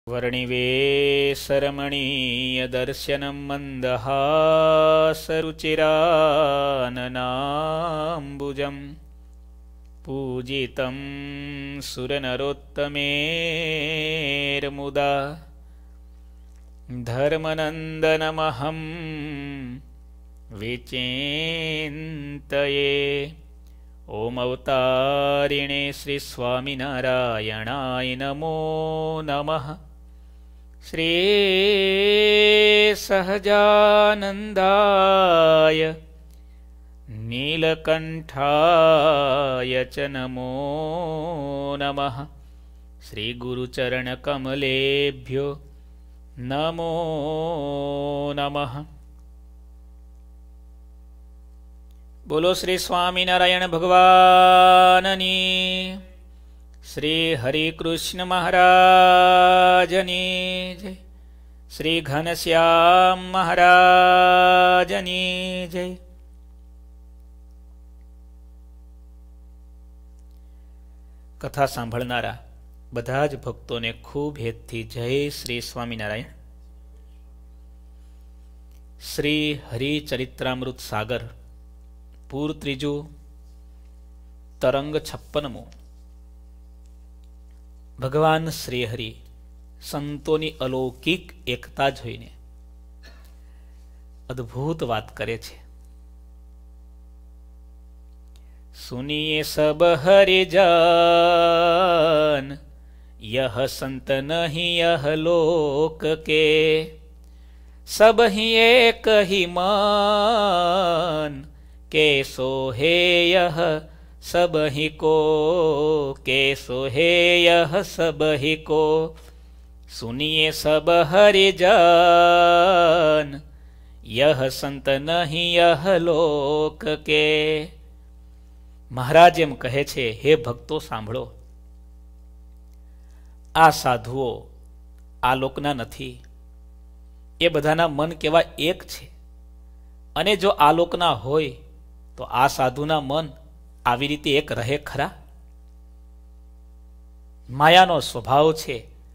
वर्णिवेशरमणीयदर्शनं मन्दहासरुचिराननाम्बुजं पूजितं सुरनरोत्तमेर्मुदा धर्मनन्दनमहं विचिन्तये। ओम अवतारिणे श्री स्वामिनारायणाय नमो नमः। श्री सहजानन्दाय नीलकण्ठाय च नमो नमः। श्री गुरुचरणकमलेभ्यो नमो नमः। बोलो श्री स्वामिनारायण भगवाननी, श्री हरिकृष्ण महाराजनी जय, श्री घनश्याम महाराजनी जय। कथा सांभळनारा બધા જ ભક્તોને ખૂબ હેતથી જય શ્રી સ્વામિનારાયણ। શ્રી હરિચરિત્રામૃત સાગર પૂર ત્રીજું તરંગ 56મું। ભગવાન શ્રીહરિ સંતોની અલૌકિક એકતા જોઈને અદ્ભુત વાત કરે છે। સુનિએ સબ હરિજન यह संत नहीं यह लोक के, सब ही एक ही मान के सोहे यह सब ही को, के सोहे यह सब ही को। सुनिए सब हरिजन यह संत नहीं यह लोक के। महाराज एम कहे छे, हे भक्तो सांभळो, आ साधुओ आ लोकना નથી, એ બધાના મન કેવા એક છે। અને જો આ લોકના હોય તો આ સાધુના મન આવી રીતે એક રહે ખરા? માયાનો સ્વભાવ છે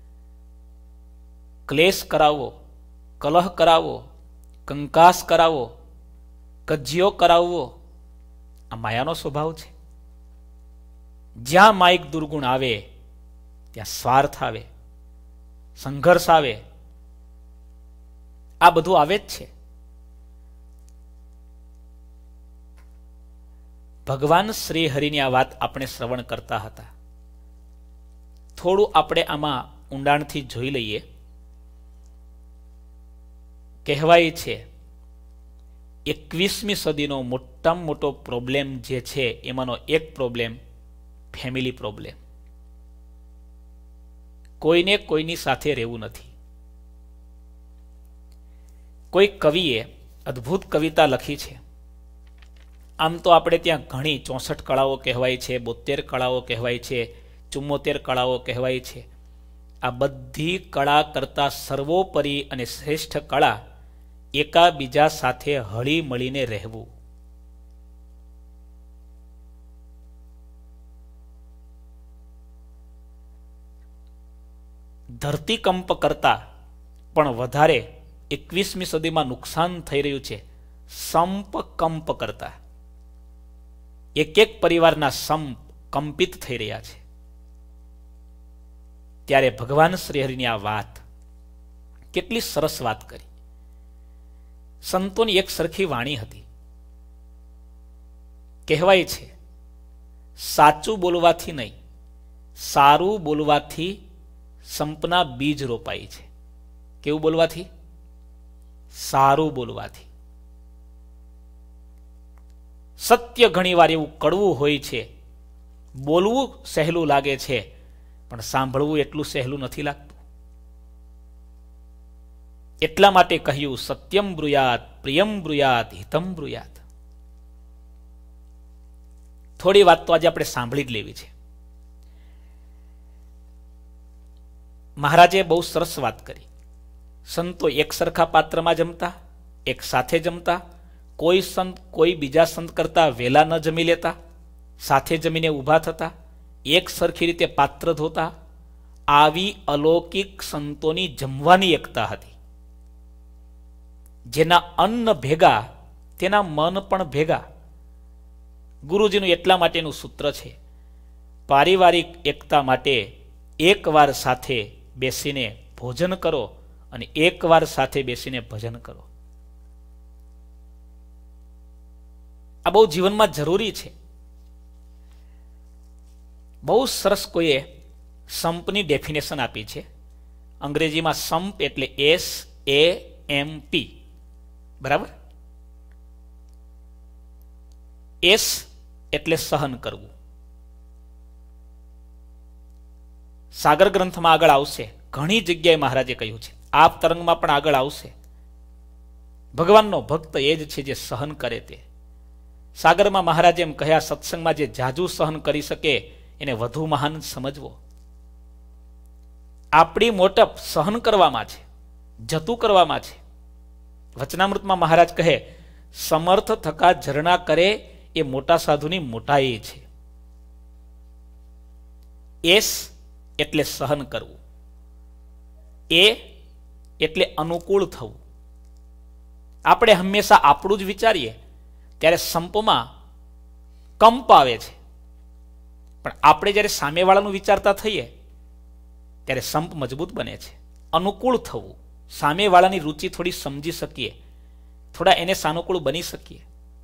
ક્લેશ કરાવવો, કલહ કરાવવો, કંકાસ કરાવવો, કજિયો કરાવવો, આ માયાનો સ્વભાવ છે। જ્યાં માયિક દુર્ગુણ આવે ત્યાં સ્વાર્થ આવે, સંઘર્ષ આવે, આ બધું આવે જ છે। ભગવાન શ્રી હરિની આ વાત આપણે શ્રવણ કરતા હતા। થોડું આપણે આમાં ઊંડાણથી જોઈ લઈએ। કહેવાય છે 21મી સદીનો મોટામાં મોટો પ્રોબ્લેમ જે છે એમાંનો એક પ્રોબ્લેમ ફેમિલી પ્રોબ્લેમ। કોઈને કોઈની સાથે રહેવું નથી। કોઈ કવિએ અદ્ભુત કવિતા લખી છે। આમ તો આપણે ત્યાં ઘણી 64 કળાઓ કહેવાય છે, 72 કળાઓ કહેવાય છે, 74 કળાઓ કહેવાય છે। આ બધી કળા કરતા સર્વોપરી અને શ્રેષ્ઠ કળા એકાબીજા સાથે હળી મળીને રહેવું। ધરતીકંપ કરતા પણ વધારે 21મી સદીમાં નુકસાન થઈ રહ્યું છે સંપ કંપ કરતા। એક એક પરિવારના સંપ કંપિત થઈ રહ્યા છે। ત્યારે ભગવાન શ્રીહરિની આ વાત કેટલી સરસ વાત કરી। સંતોની એક સરખી વાણી હતી। કહેવાય છે સાચું બોલવાથી નહીં, સારું બોલવાથી સંપના બીજ રોપાય છે। કેવું બોલવાથી? સારું બોલવાથી। સત્ય ઘણીવાર એવું કડવું હોય છે, બોલવું સહેલું લાગે છે પણ સાંભળવું એટલું સહેલું નથી લાગતું। એટલા માટે કહ્યું સત્યમ બ્રુયાત, પ્રિયમ બ્રુયાત, હિતમ બ્રુયાત। થોડી વાત તો આજે આપણે સાંભળી જ લેવી છે। મહારાજે બહુ સરસ વાત કરી। સંતો એક સરખા પાત્રમાં જમતા, એક સાથે જમતા, કોઈ સંત કોઈ બીજા સંત કરતા વહેલા ન જમી લેતા, સાથે જમીને ઊભા થતા, એક સરખી રીતે પાત્ર ધોતા, આવી અલૌકિક સંતોની જમવાની એકતા હતી. જેના અન્ન ભેગા તેના મન પણ ભેગા. ગુરુજીનું એટલા માટેનું સૂત્ર છે, પારિવારિક એકતા માટે એકવાર સાથે બેસીને ભોજન કરો અને એકવાર સાથે બેસીને ભજન કરો. આ બહુ જીવનમાં જરૂરી છે. બહુ સરસ કોઈએ સંપની ડેફિનેશન આપી છે. અંગ્રેજીમાં સંપ એટલે SAMP, બરાબર. એસ એટલે સહન કરવું. સાગર ગ્રંથમાં આગળ આવશે, ઘણી જગ્યાએ મહારાજે કહ્યું છે, આપ તરંગમાં પણ આગળ આવશે. ભગવાનનો ભક્ત એ જ છે જે સહન કરે તે. સાગરમાં મહારાજે એમ કહ્યા, સત્સંગમાં જે જાજુ સહન કરી શકે એને વધુ મહાન સમજવો. આપણી મોટપ સહન કરવામાં છે, જતું કરવામાં છે. વચનામૃતમાં મહારાજ કહે, સમર્થ થકા ઝરણા કરે એ મોટા સાધુની મોટાઈ છે. એસ એટલે સહન કરવું, એ એટલે અનુકૂળ થવું. આપણે હંમેશા આપણું જ વિચારીએ ત્યારે સંપમાં કંપ આવે છે, પણ આપણે જ્યારે સામેવાળાનું વિચારતા થઈએ ત્યારે સંપ મજબૂત બને છે. અનુકૂળ થવું, સામેવાળાની રુચિ થોડી સમજી શકીએ, થોડા એને સાનુકૂળ બની શકીએ.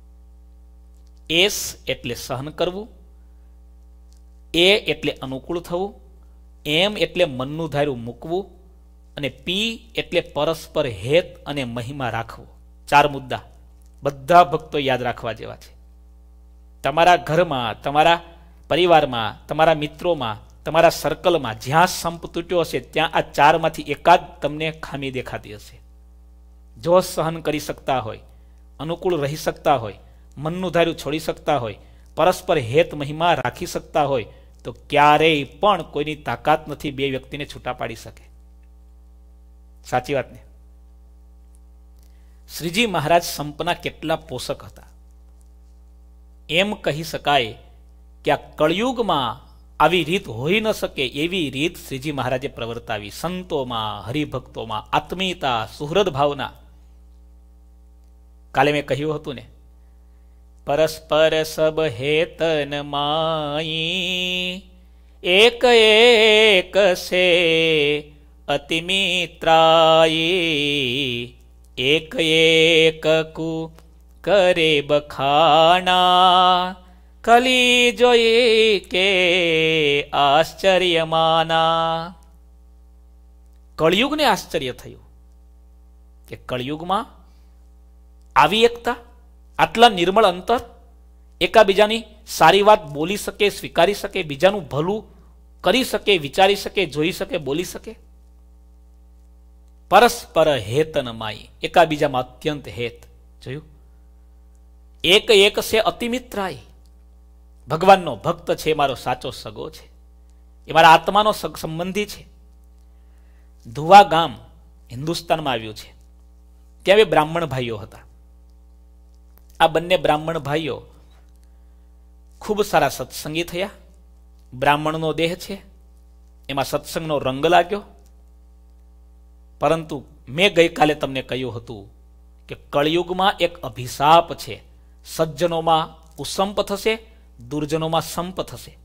એસ એટલે સહન કરવું, એ એટલે અનુકૂળ થવું, એમ એટલે મનનું ધાર્યું મૂકવું, અને પી એટલે પરસ્પર હેત અને મહિમા રાખવો. 4 મુદ્દા બધા ભક્તો યાદ રાખવા જેવા છે. તમારા ઘરમાં, તમારા પરિવારમાં, તમારા મિત્રોમાં, તમારા સર્કલમાં જ્યાં સંપ તૂટ્યો હશે ત્યાં આ 4માંથી એકાદ તમને ખામી દેખાતી હશે. જો સહન કરી શકતા હોય, અનુકૂળ રહી શકતા હોય, મનનું ધાર્યું છોડી શકતા હોય, પરસ્પર હેત મહિમા રાખી શકતા હોય, તો ક્યારેય પણ કોઈની તાકાત નથી બે વ્યક્તિને છૂટા પાડી શકે. સાચી વાત ને? શ્રીજી મહારાજ સંપના કેટલા પોષક હતા. એમ કહી શકાય કે આ કળિયુગમાં આવી રીત હોઈ ન શકે એવી રીત શ્રીજી મહારાજે પ્રવર્તાવી. સંતોમાં, હરિભક્તોમાં આત્મીયતા, સુહૃદ ભાવના. કાલે મેં કહ્યું હતું ને, પરસ્પર સબ હેતન માઈ એક એક સે અતિમિત્રાઈ એક એક કુ કરે બખાણા કલી જોઈ કે આશ્ચર્યમાના. કળિયુગને આશ્ચર્ય થયું કે કળિયુગમાં આવી એકતા, આટલા નિર્મળ અંતર, એકાબીજાની સારી વાત બોલી શકે, સ્વીકારી શકે, બીજાનું ભલું કરી શકે, વિચારી શકે, જોઈ શકે, બોલી શકે. પરસ્પર હેતન માઈ, એકાબીજામાં અત્યંત હેત. જોયું? એક એક સે અતિમિત્રાય. ભગવાનનો ભક્ત છે, મારો સાચો સગો છે, એ મારા આત્માનો સંબંધી છે. ધુવા ગામ હિન્દુસ્તાનમાં આવ્યું છે. ત્યાં બે બ્રાહ્મણ ભાઈઓ હતા. આ બંને બ્રાહ્મણ ભાઈઓ ખૂબ સારા સત્સંગી થયા. બ્રાહ્મણનો દેહ છે, એમાં સત્સંગનો રંગ લાગ્યો. પરંતુ મેં ગઈકાલે તમને કહ્યું હતું કે કળિયુગમાં એક અભિશાપ છે. સજ્જનોમાં કુસંપ થશે, દુર્જનોમાં સંપ થશે.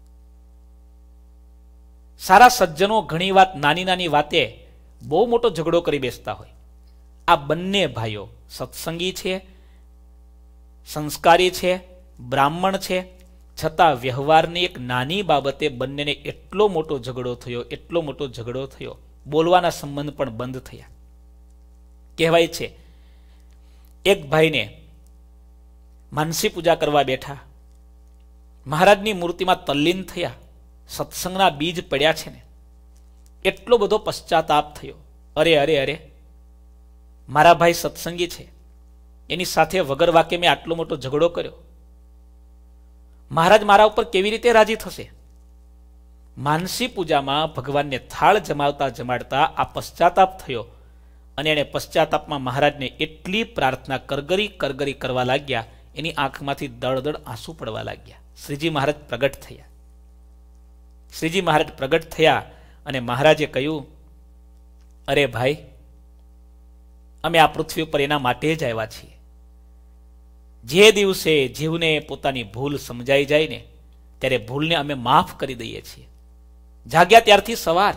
સારા સજ્જનો ઘણી વાત, નાની નાની વાતે બહુ મોટો ઝઘડો કરી બેસતા હોય. આ બંને ભાઈઓ સત્સંગી છે, સંસ્કારી છે, બ્રાહ્મણ છે, છતાં વ્યવહારની એક નાની બાબતે બંનેને એટલો મોટો ઝઘડો થયો, એટલો મોટો ઝઘડો થયો, બોલવાના સંબંધ પણ બંધ થયા. કહેવાય છે એક ભાઈને માનસી પૂજા કરવા બેઠા, મહારાજની મૂર્તિમાં તલ્લીન થયા. સત્સંગના બીજ પડ્યા છે ને, એટલો બધો પશ્ચાતાપ થયો. અરે અરે અરે, મારા ભાઈ સત્સંગી છે, એની સાથે વગર વાકે મેં આટલો મોટો ઝઘડો કર્યો. મહારાજ મારા ઉપર કેવી રીતે રાજી થશે? માનસી પૂજામાં ભગવાનને થાળ જમાવતા જમાડતા આ પશ્ચાતાપ થયો અને એણે પશ્ચાતાપમાં મહારાજને એટલી પ્રાર્થના કરગરી કરગરી કરવા લાગ્યા, એની આંખમાંથી દળદળ આંસુ પડવા લાગ્યા. શ્રીજી મહારાજ પ્રગટ થયા. શ્રીજી મહારાજ પ્રગટ થયા અને મહારાજે કહ્યું, અરે ભાઈ, અમે આ પૃથ્વી ઉપર એના માટે જ આવ્યા છીએ. જે દિવસે જીવને પોતાની ભૂલ સમજાઈ જાય ને ત્યારે ભૂલને અમે માફ કરી દઈએ છીએ. જાગ્યા ત્યારથી સવાર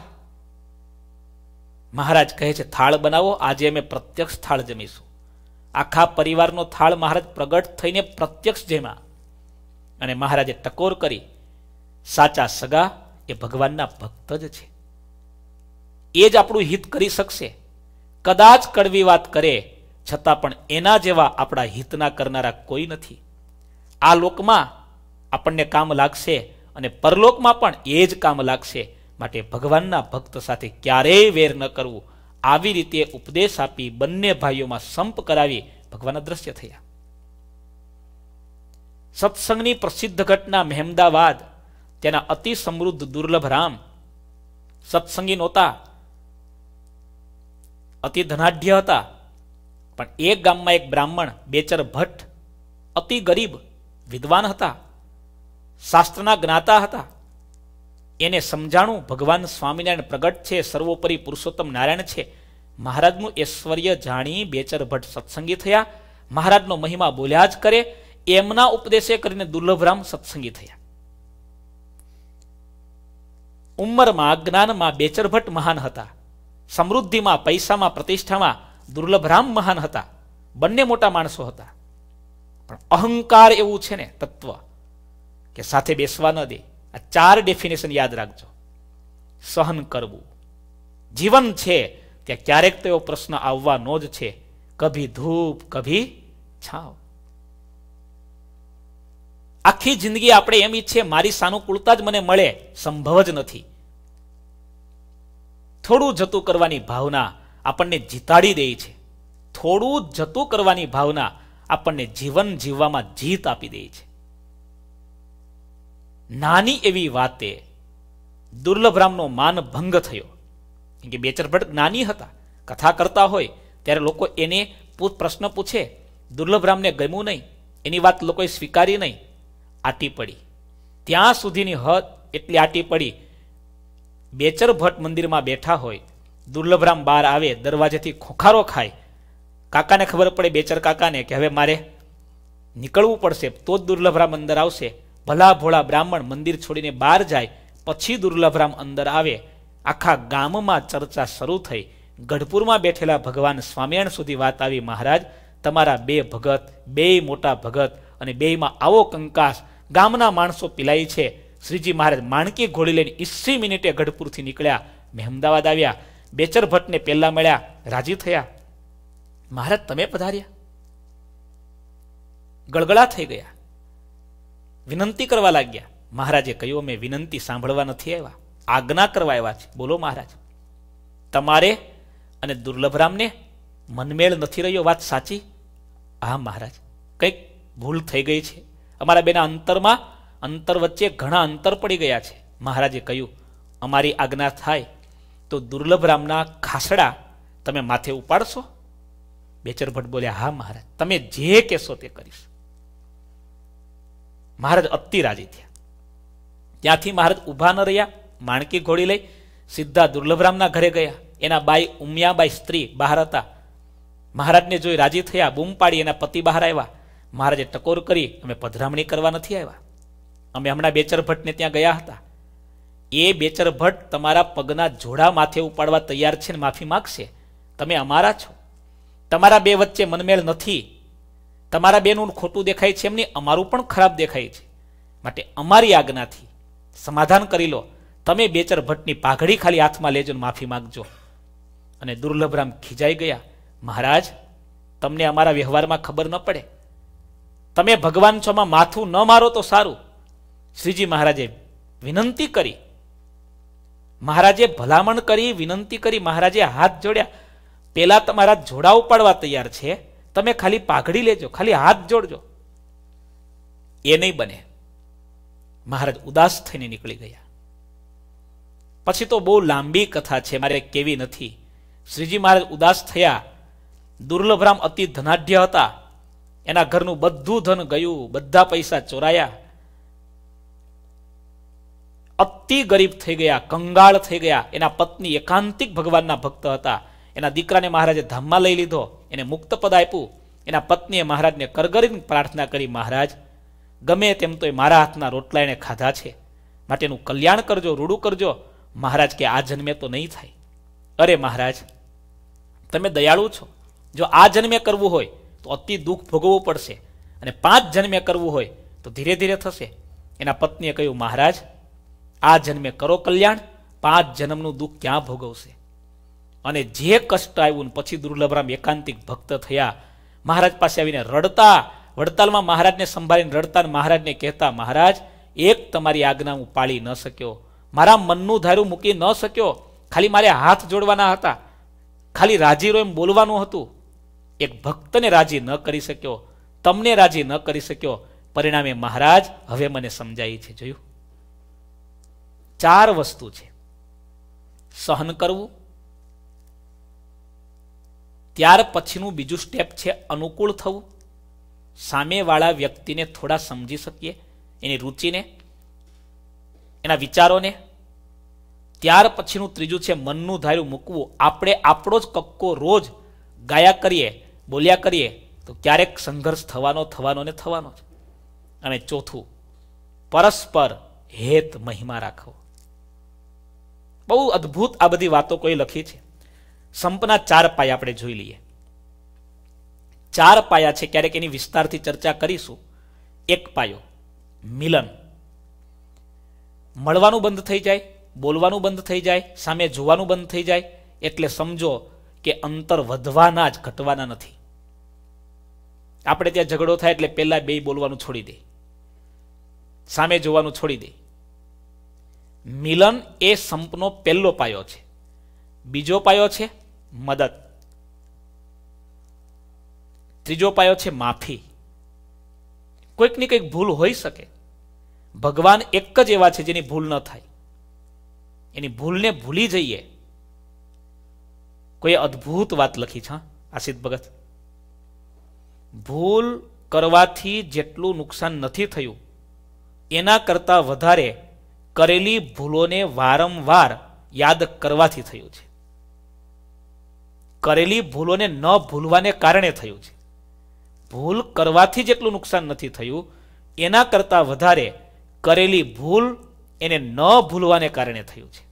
મહારાજ કહે છે, થાળ બનાવો, આજે અમે પ્રત્યક્ષ થાળ જમીશું. આખા પરિવારનો થાળ મહારાજ પ્રગટ થઈને પ્રત્યક્ષ જેમાં. અને મહારાજે ટકોર કરી, સાચા સગા એ ભગવાનના ભક્ત જ છે, એ જ આપણું હિત કરી શકશે. કદાચ કડવી વાત કરે છતાં પણ એના જેવા આપણા હિતના કરનારા કોઈ નથી. આ લોકમાં આપણને કામ લાગશે અને પરલોકમાં પણ એ જ કામ લાગશે. માટે ભગવાનના ભક્ત સાથે ક્યારેય વેર ન કરવું. આવી રીતે ઉપદેશ આપી બંને ભાઈઓમાં સંપ કરાવી ભગવાન અદ્રશ્ય થયા. સત્સંગની પ્રસિદ્ધ ઘટના મહેમદાવાદ, તેના અતિ સમૃદ્ધ દુર્લભ રામ સત્સંગી નહોતા, અતિ ધનાઢ્ય હતા. પણ એક ગામમાં એક બ્રાહ્મણ બેચર ભટ્ટ અતિ ગરીબ વિદ્વાન હતા, શાસ્ત્રના જ્ઞાતા હતા. એને સમજાણું ભગવાન સ્વામિનારાયણ પ્રગટ છે, સર્વોપરી પુરુષોત્તમ નારાયણ છે. મહારાજનું ઐશ્વર્ય જાણી બેચર ભટ્ટ સત્સંગી થયા. મહારાજનો મહિમા બોલ્યા જ કરે. એમના ઉપદેશે કરીને દુર્લભરામ સત્સંગી થયા. ઉંમરમાં જ્ઞાનમાં બેચર ભટ્ટ મહાન હતા. સમૃદ્ધિમાં, પૈસામાં, પ્રતિષ્ઠામાં દુર્લભરામ મહાન હતા. બંને મોટા માણસો હતા. પણ અહંકાર એવું છે ને તત્વ કે સાથે બેસવા ન દે. આ 4 ડેફિનેશન યાદ રાખજો. સહન કરવું. જીવન છે ત્યાં ક્યારેક તો એવો પ્રશ્ન આવવાનો જ છે, કભી ધૂપ કભી છાવ. આખી જિંદગી આપણે એમ ઈચ્છે મારી સાનુકૂળતા જ મને મળે, સંભવ જ નથી. થોડું જતું કરવાની ભાવના આપણને જીતાડી દે છે. થોડું જતું કરવાની ભાવના આપણને જીવન જીવવામાં જીત આપી દે છે. નાની એવી વાતે દુર્લભરામનો માન ભંગ થયો. કે બેચર ભટ્ટ જ્ઞાની હતા. કથા કરતા હોય ત્યારે લોકો એને પ્રશ્ન પૂછે, દુર્લભરામને ગમ્યું નહીં, એની વાત લોકોએ સ્વીકારી નહીં, આટી પડી. ત્યાં સુધીની હદ એટલી આટી પડી. બેચર ભટ્ટ મંદિરમાં બેઠા હોય, દુર્લભરામ બહાર આવે, દરવાજેથી ખોખારો ખાય. કાકાને ખબર પડે, બેચર કાકાને, કે હવે મારે નીકળવું પડશે તો જ દુર્લભરામ અંદર આવશે. ભલા ભોળા બ્રાહ્મણ મંદિર છોડીને બહાર જાય, પછી દુર્લભરામ અંદર આવે. આખા ગામમાં ચર્ચા શરૂ થઈ. ગઢપુરમાં બેઠેલા ભગવાન સ્વામિનારાયણ સુધી વાત આવી, મહારાજ તમારા 2 ભગત, 2 મોટા ભગત, અને 2માં આવો કંકાસ, ગામના માણસો પીલાય છે. શ્રીજી મહારાજ માણકી ઘોડી લઈને 80 મિનિટે ગઢપુરથી નીકળ્યા, મહેમદાવાદ આવ્યા. બેચર ભટ્ટને પહેલા મળ્યા, રાજી થયા. મહારાજ તમે પધાર્યા. ગળગળા થઈ ગયા, વિનંતી કરવા લાગ્યા. મહારાજે કહ્યું, અમે વિનંતી સાંભળવા નથી આવ્યા, આજ્ઞા કરવા આવ્યા છે. બોલો મહારાજ. તમારે અને દુર્લભરામને મનમેળ નથી રહ્યો, વાત સાચી? હા મહારાજ, કંઈક ભૂલ થઈ ગઈ છે. અમારા બેના અંતર વચ્ચે ઘણા અંતર પડી ગયા છે. મહારાજે કહ્યું, અમારી આજ્ઞા થાય તો દુર્લભરામના ખાસડા તમે માથે ઉપાડશો? બેચર ભટ્ટ બોલ્યા, હા મહારાજ, તમે જે કહેશો તે કરીશ. મહારાજ અતિ રાજી થયા. ત્યાંથી મહારાજ ઊભા ન રહ્યા, માણકી ઘોડી લઈ સીધા દુર્લભરામના ઘરે ગયા. એના બાઈ ઉમિયાબાઈ સ્ત્રી બહાર હતા. મહારાજને જોઈ રાજી થયા, બૂમ પાડી. એના પતિ બહાર આવ્યા. મહારાજે ટકોર કરી, અમે પધરામણી કરવા નથી આવ્યા, અમે હમણાં બેચર ભટ્ટને ત્યાં ગયા હતા. એ બેચર ભટ્ટ તમારા પગના જોડા માથે ઉપાડવા તૈયાર છે ને માફી માગશે. તમે અમારા છો, તમારા 2 વચ્ચે મનમેળ નથી. તમારા બેનું ખોટું દેખાય છે એમની અમારું પણ ખરાબ દેખાય છે. માટે અમારી આજ્ઞાથી સમાધાન કરી લો. તમે બેચર ભટ્ટની પાઘડી ખાલી હાથમાં લેજો, માફી માગજો. અને દુર્લભરામ ખીજાઈ ગયા, મહારાજ તમને અમારા વ્યવહારમાં ખબર ન પડે, તમે ભગવાન છોમાં માથું ન મારો તો સારું. શ્રીજી મહારાજે વિનંતી કરી, મહારાજે ભલામણ કરી, વિનંતી કરી. મહારાજે હાથ જોડ્યા. પેલા તમારા જોડા ઉપાડવા તૈયાર છે, તમે ખાલી પાઘડી લેજો, ખાલી હાથ જોડજો. એ નહીં બને. મહારાજ ઉદાસ થઈને નીકળી ગયા. પછી તો બહુ લાંબી કથા છે, મારે કેવી નથી. શ્રીજી મહારાજ ઉદાસ થયા. દુર્લભરામ અતિ ધનાઢ્ય હતા. એના ઘરનું બધું ધન ગયું, બધા પૈસા ચોરાયા. અતિ ગરીબ થઈ ગયા, કંગાળ થઈ ગયા. એના પત્ની એકાંતિક ભગવાનના ભક્ત હતા. એના દીકરાને મહારાજે ધામમાં લઈ લીધો, એને મુક્ત પદ આપ્યું. એના પત્નીએ મહારાજને કરગરીને પ્રાર્થના કરી, મહારાજ ગમે તેમ તો મારા હાથના રોટલા એને ખાધા છે, માટેનું કલ્યાણ કરજો, રૂડું કરજો. મહારાજ કે આ જન્મે તો નહીં થાય. અરે મહારાજ તમે દયાળુ છો, જો આ જન્મે કરવું હોય તો અતિ દુઃખ ભોગવવું પડશે, અને 5 જન્મે કરવું હોય તો ધીરે ધીરે થશે. એના પત્નીએ કહ્યું, મહારાજ આ જન્મે કરો કલ્યાણ, 5 જન્મનું દુઃખ ક્યાં ભોગવશે. અને જે કષ્ટ આવ્યું ને પછી દુર્લભરામ એકાંતિક ભક્ત થયા. મહારાજ પાસે આવીને રડતા, વડતાલમાં મહારાજને સંભાળીને રડતા, મહારાજને કહેતા, મહારાજ એક તમારી આજ્ઞા હું પાળી ન શક્યો, મારા મનનું ધાર્યું મૂકી ન શક્યો, ખાલી મારે હાથ જોડવાના હતા, ખાલી રાજી રહો એમ બોલવાનું હતું. એક ભક્તને રાજી ન કરી શક્યો, તમને રાજી ન કરી શક્યો. પરિણામે મહારાજ હવે મને સમજાય છે. જોયું, 4 વસ્તુ છે. સહન કરવું, ત્યાર પછીનું બીજું સ્ટેપ છે અનુકૂળ થવું, સામેવાળા વ્યક્તિને થોડા સમજી શકીએ, એની રુચિને, એના વિચારોને. ત્યાર પછીનું ત્રીજું છે મનનું ધાર્યું મૂકવું. આપણે આપણો જ કક્કો રોજ ગાયા કરીએ, બોલ્યા કરીએ તો ક્યારેક સંઘર્ષ થવાનો ને થવાનો જ. અને ચોથું, પરસ્પર હેત મહિમા રાખવો. બહુ અદ્ભુત આ બધી વાતો કોઈ લખી છે. સંપના 4 પાયા આપણે જોઈ લઈએ. 4 પાયા છે, ક્યારેક એની વિસ્તારથી ચર્ચા કરીશું. 1 પાયો મિલન. મળવાનું બંધ થઈ જાય, બોલવાનું બંધ થઈ જાય, સામે જોવાનું બંધ થઈ જાય એટલે સમજો કે અંતર વધવાના જ, ઘટવાના નથી. આપણે ત્યાં ઝઘડો થાય એટલે પહેલા 2 બોલવાનું છોડી દે, સામે જોવાનું છોડી દે. મિલન એ સંપનો પહેલો પાયો છે. બીજો પાયો છે મદદ. ત્રીજો પાયો છે માફી. કોઈકની કંઈક ભૂલ હોઈ શકે. ભગવાન એક જ એવા છે જેની ભૂલ ન થાય. એની ભૂલને ભૂલી જઈએ. કોઈ અદ્ભુત વાત લખી છે આશિત ભગત. ભૂલ કરવાથી જેટલું નુકસાન નથી થયું એના કરતા વધારે કરેલી ભૂલોને વારંવાર યાદ કરવાથી થયું છે. કરેલી ભૂલોને ન ભૂલવાને કારણે થયું છે. ભૂલ કરવાથી જેટલું નુકસાન નથી થયું એના કરતા વધારે કરેલી ભૂલ એને ન ભૂલવાને કારણે થયું છે.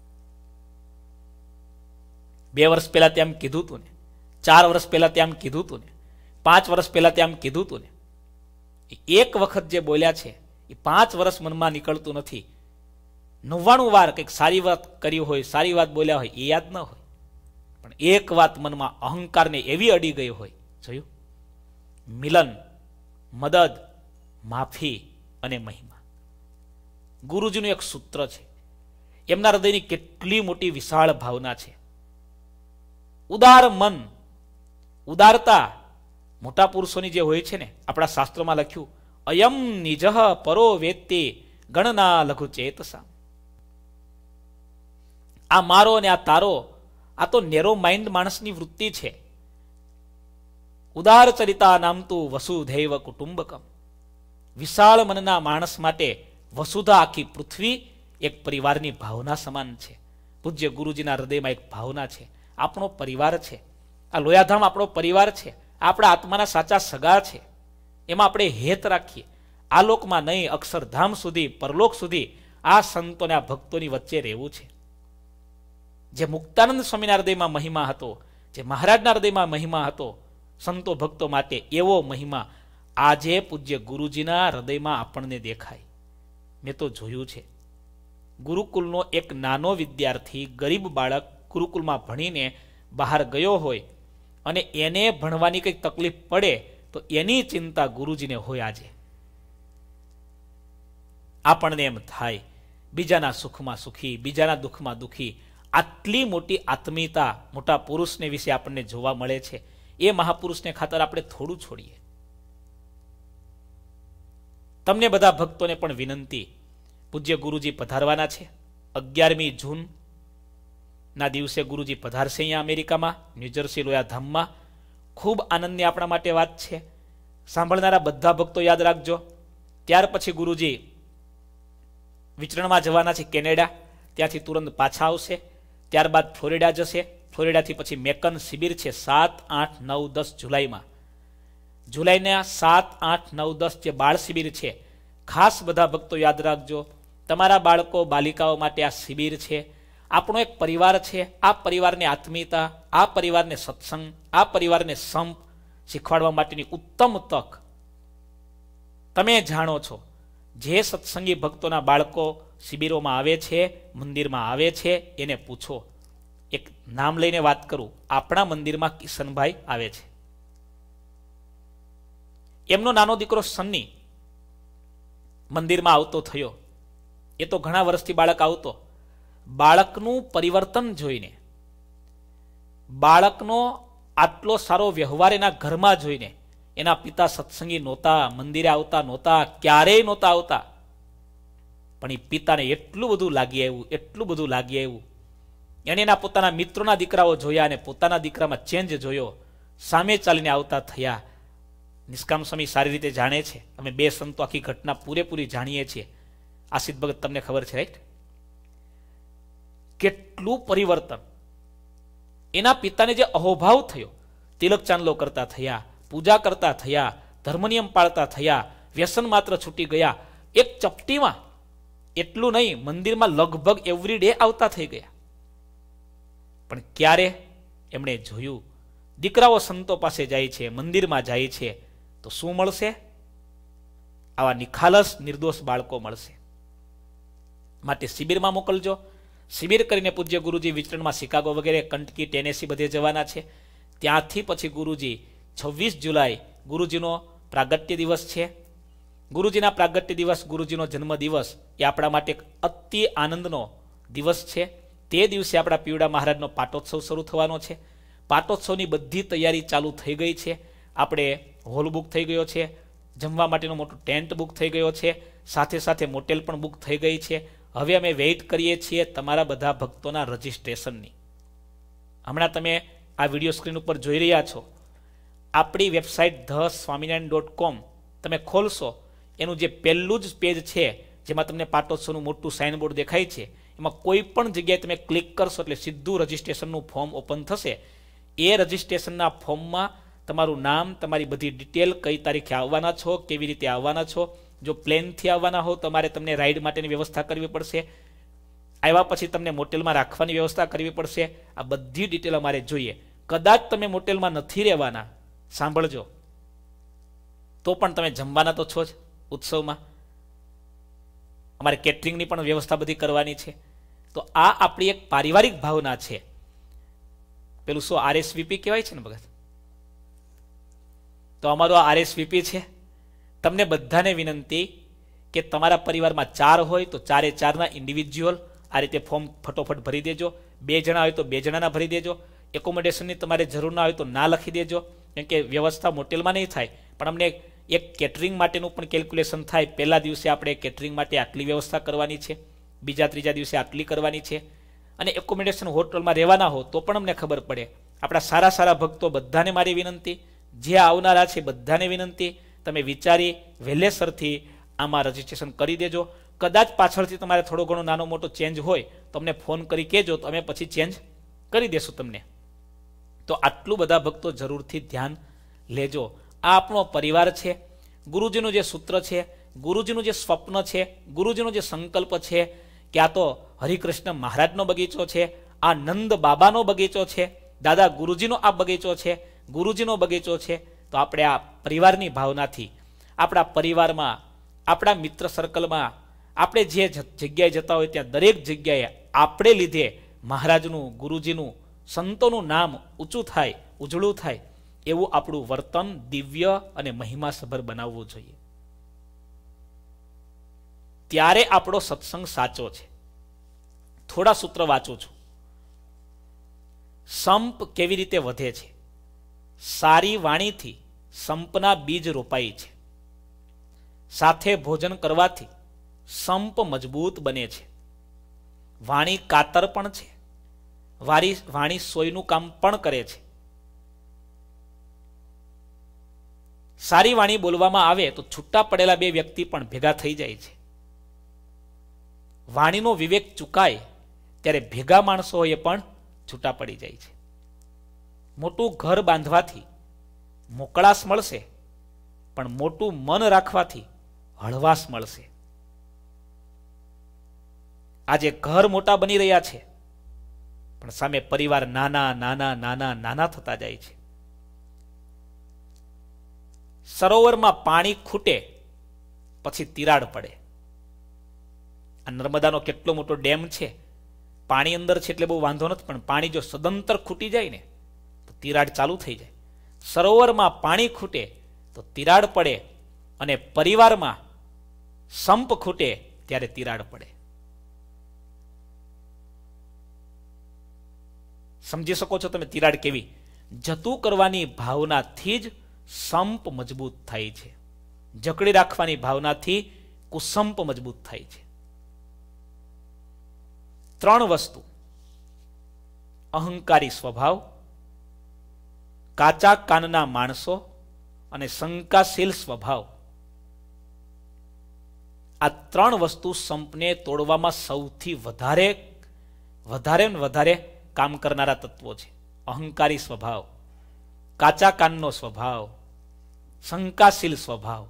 2 વર્ષ પહેલા તેમ કીધું તું ને, 4 વર્ષ પહેલા તેમ કીધું તું ને, 5 વર્ષ પહેલા તેમ કીધું તું ને. એક વખત જે બોલ્યા છે એ 5 વર્ષ મનમાં નીકળતું નથી. 99 વાર કંઈક સારી વાત કરી હોય, સારી વાત બોલ્યા હોય એ યાદ ન હોય, પણ એક વાત મનમાં અહંકારને એવી અડી ગઈ હોય. જોયું, મિલન, મદદ, માફી અને મહિમા. ગુરુજીનું એક સૂત્ર છે. એમના હૃદયની કેટલી મોટી વિશાળ ભાવના છે. ઉદાર મન, ઉદારતા મોટા પુરુષોની જે હોય છે ને, આપણા શાસ્ત્રોમાં લખ્યું, અયમ નિજઃ પરો વેત્તિ ગણના લઘુ ચેતસા. આ મારો અને આ તારો, આ તો નેરો માઇન્ડ માણસની વૃત્તિ છે. ઉદાર ચરિતા નામ તું વસુધૈવ કુટુંબકમ. વિશાળ મનના માણસ માટે વસુધા, આખી પૃથ્વી એક પરિવારની ભાવના સમાન છે. પૂજ્ય ગુરુજીના હૃદયમાં એક ભાવના છે, આપણો પરિવાર છે. આ લોયાધામ આપણો પરિવાર છે, આપણા આત્માના સાચા સગા છે. એમાં આપણે હેત રાખીએ. આ લોકમાં નહીં, અક્ષરધામ સુધી, પરલોક સુધી આ સંતોને, આ ભક્તોની વચ્ચે રહેવું છે. જે મુક્તાનંદ સ્વામીના હૃદયમાં મહિમા હતો, જે મહારાજના હૃદયમાં મહિમા હતો સંતો ભક્તો માટે, એવો મહિમા આજે પૂજ્ય ગુરુજીના હૃદયમાં આપણને દેખાય. મેં તો જોયું છે, ગુરુકુલનો એક નાનો વિદ્યાર્થી, ગરીબ બાળક ગુરુકુલમાં ભણીને બહાર ગયો હોય અને એને ભણવાની કંઈક તકલીફ પડે તો એની ચિંતા ગુરુજીને હોય. આજે આપણને એમ થાય બીજાના સુખમાં સુખી, બીજાના દુઃખમાં દુઃખી. આટલી મોટી આત્મીયતા મોટા પુરુષને વિશે આપણને જોવા મળે છે. એ મહાપુરુષને ખાતર આપણે થોડું છોડીએ. તમને બધા ભક્તોને પણ વિનંતી, પૂજ્ય ગુરુજી પધારવાના છે. 11મી જૂન ના દિવસે ગુરુજી પધારશે અહીંયા અમેરિકામાં, ન્યૂજર્સી લોયાધામમાં. ખૂબ આનંદની આપણા માટે વાત છે. સાંભળનારા બધા ભક્તો યાદ રાખજો. ત્યાર પછી ગુરુજી વિચરણમાં જવાના છે કેનેડા, ત્યાંથી તુરંત પાછા આવશે. ત્યારબાદ ફ્લોરિડા જશે. ફ્લોરિડાથી પછી મેકન શિબિર છે 7, 8, 9, 10 જુલાઈમાં. જુલાઈના 7, 8, 9, 10 જે બાળ શિબિર છે, ખાસ બધા ભક્તો યાદ રાખજો. તમારા બાળકો બાલિકાઓ માટે આ શિબિર છે. આપણો એક પરિવાર છે. આ પરિવારને આત્મીયતા, આ પરિવારને સત્સંગ, આ પરિવારને સંપ શીખવાડવા માટેની ઉત્તમ તક. તમે જાણો છો, જે સત્સંગી ભક્તોના બાળકો શિબિરોમાં આવે છે, મંદિરમાં આવે છે, એને પૂછો. એક નામ લઈને વાત કરું, આપણા મંદિરમાં કિશનભાઈ આવે છે. એમનો નાનો દીકરો સન્ની મંદિરમાં આવતો થયો. એ તો ઘણા વર્ષથી બાળક આવતો. બાળકનું પરિવર્તન જોઈને, બાળકનો આટલો સારો વ્યવહાર એના ઘરમાં જોઈને, એના પિતા સત્સંગી નહોતા, મંદિરે આવતા નહોતા, ક્યારેય નહોતા આવતા, પણ એ પિતાને એટલું બધું લાગી આવ્યું, એટલું બધું લાગી આવ્યું. એણે એના પોતાના મિત્રોના દીકરાઓ જોયા અને પોતાના દીકરામાં ચેન્જ જોયો. સામે ચાલીને આવતા થયા. નિષ્કામ સ્વામી સારી રીતે જાણે છે. અમે બે સંતો આખી ઘટના પૂરેપૂરી જાણીએ છીએ. આશિત ભગત તમને ખબર છે, રાઈટ? કેટલું પરિવર્તન. એના પિતાને જે અહોભાવ થયો, તિલક ચાંદલો કરતા થયા, પૂજા કરતા થયા, ધર્મનિયમ પાળતા થયા, વ્યસન માત્ર છૂટી ગયા. એક ચપટીમાં, એટલું નહીં, મંદિરમાં લગભગ એવરી ડે આવતા થઈ ગયા. પણ ક્યારે એમણે જોયું દીકરાઓ સંતો પાસે જાય છે, મંદિરમાં જાય છે, તો શું મળશે? આવા નિખાલસ નિર્દોષ બાળકો મળશે. માટે શિબિરમાં મોકલજો. શિબિર કરીને પૂજ્ય ગુરુજી વિચરણમાં શિકાગો વગેરે, કંટકી, ટેનેસી બધે જવાના છે. ત્યાંથી પછી ગુરુજી 26 જુલાઈ ગુરુજીનો પ્રાગટ્ય દિવસ છે. ગુરુજીના પ્રાગટ્ય દિવસ, ગુરુજીનો જન્મદિવસ એ આપણા માટે અતિ આનંદનો દિવસ છે. તે દિવસે આપણા પીવડા મહારાજનો પાટોત્સવ શરૂ થવાનો છે. પાટોત્સવની બધી તૈયારી ચાલુ થઈ ગઈ છે. આપણે હોલ બુક થઈ ગયો છે, જમવા માટેનો મોટો ટેન્ટ બુક થઈ ગયો છે, સાથે સાથે મોટેલ પણ બુક થઈ ગઈ છે. હવે અમે વેઇટ કરીએ છીએ તમારા બધા ભક્તોના રજિસ્ટ્રેશનની. હમણાં તમે આ વિડીયો સ્ક્રીન ઉપર જોઈ રહ્યા છો. આપણી વેબસાઇટ theswaminarayan.com તમે ખોલશો, એનું જે પહેલું જ પેજ છે, જેમાં તમને પાટોત્સવનું મોટું સાઇનબોર્ડ દેખાય છે, એમાં કોઈ પણ જગ્યાએ તમે ક્લિક કરશો એટલે સીધું રજિસ્ટ્રેશનનું ફોર્મ ઓપન થશે. એ રજિસ્ટ્રેશનના ફોર્મમાં તમારું નામ, તમારી બધી ડિટેલ, કઈ તારીખે આવવાના છો, કેવી રીતે આવવાના છો. જો પ્લેનથી આવવાના હો તમારે તમને રાઈડ માટેની વ્યવસ્થા કરવી પડશે. આવ્યા પછી તમને મોટેલમાં રાખવાની વ્યવસ્થા કરવી પડશે. આ બધી ડિટેલ અમારે જોઈએ. કદાચ તમે મોટેલમાં નથી રહેવાના, સાંભળજો, તો પણ તમે જમવાના તો છો જ ઉત્સવમાં. અમારે કેટરિંગની પણ વ્યવસ્થા બધી કરવાની છે. તો આ આપણી એક પારિવારિક ભાવના છે. પેલું શું RSVP કહેવાય છે ને ભગત, તો અમારું આ RSVP છે. તમને બધાને વિનંતી કે તમારા પરિવારમાં 4 હોય તો 4 ઇન્ડિવિજ્યુઅલ આ રીતે ફોર્મ ફટોફટ ભરી દેજો. 2 જણા હોય તો 2 જણાના ભરી દેજો. એકોમોડેશનની તમારે જરૂર ના હોય તો ના લખી દેજો, કેમ કે વ્યવસ્થા મોટેલમાં નહીં થાય, પણ અમને એક કેટરિંગ માટેનું પણ કેલ્ક્યુલેશન થાય. પહેલા દિવસે આપણે કેટરિંગ માટે આટલી વ્યવસ્થા કરવાની છે, બીજા ત્રીજા દિવસે આટલી કરવાની છે, અને એકોમોડેશન હોટલમાં રહેવાના હો તો પણ અમને ખબર પડે. આપણા સારા સારા ભક્તો બધાને મારી વિનંતી, જે આવનારા છે બધાને વિનંતી, તમે વિચારી વહેલેસરથી આમાં રજીસ્ટ્રેશન કરી દેજો. કદાચ પાછળથી તમારે થોડો ઘણો નાનો મોટો ચેન્જ હોય તો અમને ફોન કરી કહેજો, તો અમે પછી ચેન્જ કરી દેશું તમને. તો આટલું બધા ભક્તો જરૂરથી ધ્યાન લેજો. આ આપણો પરિવાર છે. ગુરુજીનું જે સૂત્ર છે, ગુરુજીનું જે સ્વપ્ન છે, ગુરુજીનો જે સંકલ્પ છે કે આ તો હરિકૃષ્ણ મહારાજનો બગીચો છે, આ નંદ બાબાનો બગીચો છે, દાદા ગુરુજીનો આ બગીચો છે, ગુરુજીનો બગીચો છે. તો આપણે આ પરિવારની ભાવનાથી આપણા પરિવારમાં, આપણા મિત્ર સર્કલમાં, આપણે જે જગ્યાએ જતા હોય ત્યાં દરેક જગ્યાએ આપણે લીધે મહારાજનું, ગુરુજીનું, સંતોનું નામ ઊંચું થાય, ઉજળું થાય, એવું આપણું વર્તન દિવ્ય અને મહિમાસભર બનાવવું જોઈએ. ત્યારે આપણો સત્સંગ સાચો છે. થોડા સૂત્ર વાંચું છું. સંપ કેવી રીતે વધે છે? સારી વાણીથી સંપના બીજ રોપાય છે. સાથે ભોજન કરવાથી સંપ મજબૂત બને છે. વાણી કાતર પણ છે. વાણી સોયનું કામ પણ કરે છે. સારી વાણી બોલવામાં આવે તો છૂટા પડેલા બે વ્યક્તિ પણ ભેગા થઈ જાય છે. વાણીનો વિવેક ચૂકાય ત્યારે ભેગા માણસો એ પણ છૂટા પડી જાય છે. મોટું ઘર બાંધવાથી મોકળાશ મળશે, પણ મોટું મન રાખવાથી હળવાશ મળશે. આજે ઘર મોટા બની રહ્યા છે, પણ સામે પરિવાર નાના નાના નાના નાના થતા જાય છે. સરોવરમાં પાણી ખૂટે પછી તિરાડ પડે. આ નર્મદાનો કેટલો મોટો ડેમ છે, પાણી અંદર છે એટલે બહુ વાંધો નથી, પણ પાણી જો સદંતર ખૂટી જાય ને તો તિરાડ ચાલુ થઈ જાય. સરોવરમાં પાણી ખૂટે તો તિરાડ પડે, અને પરિવારમાં સંપ ખૂટે ત્યારે તિરાડ પડે. સમજી શકો છો તમે તિરાડ કેવી? જતું કરવાની ભાવનાથી જ સંપ મજબૂત થાય છે. જકડી રાખવાની ભાવનાથી કુસંપ મજબૂત થાય છે. 3 વસ્તુ: અહંકારી સ્વભાવ, કાચા કાનના માણસો અને શંકાશીલ સ્વભાવ. આ 3 વસ્તુ સંપને તોડવામાં સૌથી વધારે કામ કરનારા તત્વો છે. અહંકારી સ્વભાવ, કાચા કાનનો સ્વભાવ, શંકાશીલ સ્વભાવ.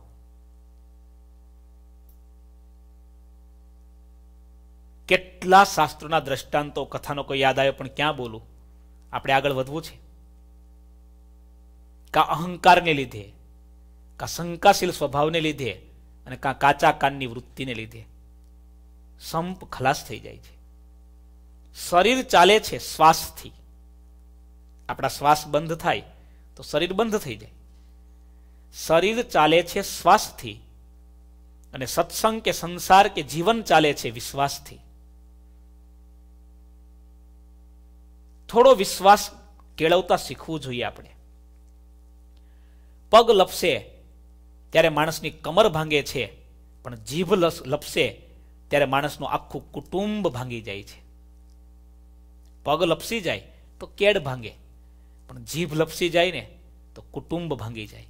કેટલા શાસ્ત્રોના દ્રષ્ટાંતો, કથાનો કોઈ યાદ આવ્યો પણ ક્યાં બોલું? આપણે આગળ વધવું છે. કા અહંકારને લીધે, કા શંકાશીલ સ્વભાવને લીધે, અને કા કાચા કાનની વૃત્તિને લીધે સંપ ખલાસ થઈ જાય છે. શરીર ચાલે છે શ્વાસથી. આપણા શ્વાસ બંધ થાય તો શરીર બંધ થઈ જાય. શરીર ચાલે છે શ્વાસથી, અને સત્સંગ કે સંસાર કે જીવન ચાલે છે વિશ્વાસથી. થોડો વિશ્વાસ કેળવતા શીખવું જોઈએ આપણે. પગ લપસે ત્યારે માણસની કમર ભાંગે છે, પણ જીભ લપસે ત્યારે માણસનું આખું કુટુંબ ભાંગી જાય છે. પગ લપસી જાય તો કેડ ભાંગે, પણ જીભ લપસી જાય ને તો કુટુંબ ભાંગી જાય.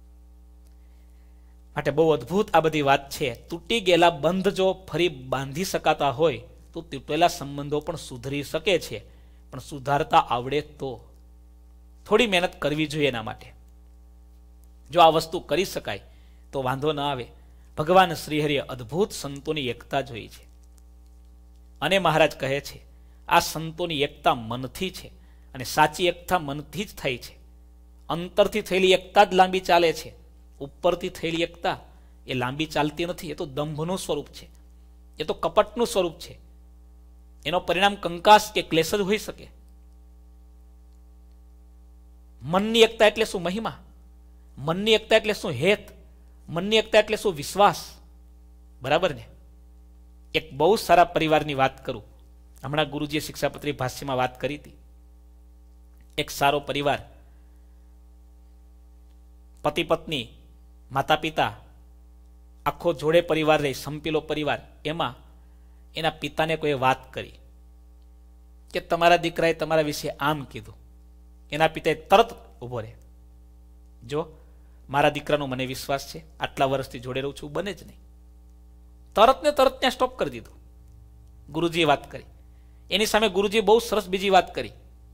માટે બહુ અદ્ભુત આ બધી વાત છે. તૂટી ગયેલા બંધ જો ફરી બાંધી શકાતા હોય તો તૂટેલા સંબંધો પણ સુધરી શકે છે, પણ સુધારતા આવડે તો. થોડી મહેનત કરવી જોઈએ એના માટે. જો આ વસ્તુ કરી શકાય તો વાંધો ન આવે. ભગવાન શ્રીહરિએ અદ્ભુત સંતોની એકતા જોઈ છે, અને મહારાજ કહે છે આ સંતોની એકતા મનથી છે, અને સાચી એકતા મનથી જ થાય છે. અંતરથી થયેલી એકતા જ લાંબી ચાલે છે. ઉપરથી થયેલી એકતા એ લાંબી ચાલતી નથી. એ તો દંભનું સ્વરૂપ છે, એ તો કપટનું સ્વરૂપ છે. એનો પરિણામ કંકાસ કે ક્લેશ જ હોઈ શકે. મનની એકતા એટલે શું? મહિમા. મનની એકતા એટલે શું? હેત. મનની એકતા એટલે શું? વિશ્વાસ. બરાબર ને? એક બહુ સારા પરિવારની વાત કરું. હમણાં ગુરુજીએ શિક્ષાપત્રી ભાષ્યમાં વાત કરી હતી. એક સારો પરિવાર, પતિ પત્ની, માતા પિતા, આખો જોડે પરિવાર રહી, સંપેલો પરિવાર. એમાં એના પિતાને કોઈ વાત કરી કે તમારા દીકરાએ તમારા વિશે આમ કીધું. એના પિતાએ તરત ઉભો રહે, જો મારા દીકરાનો મને વિશ્વાસ છે, આટલા વર્ષથી જોડે રહું છું, બને જ નહીં. તરત ને તરત ત્યાં સ્ટોપ કરી દીધું. ગુરુજીએ વાત કરી. એની સામે ગુરુજીએ બહુ સરસ બીજી વાત કરી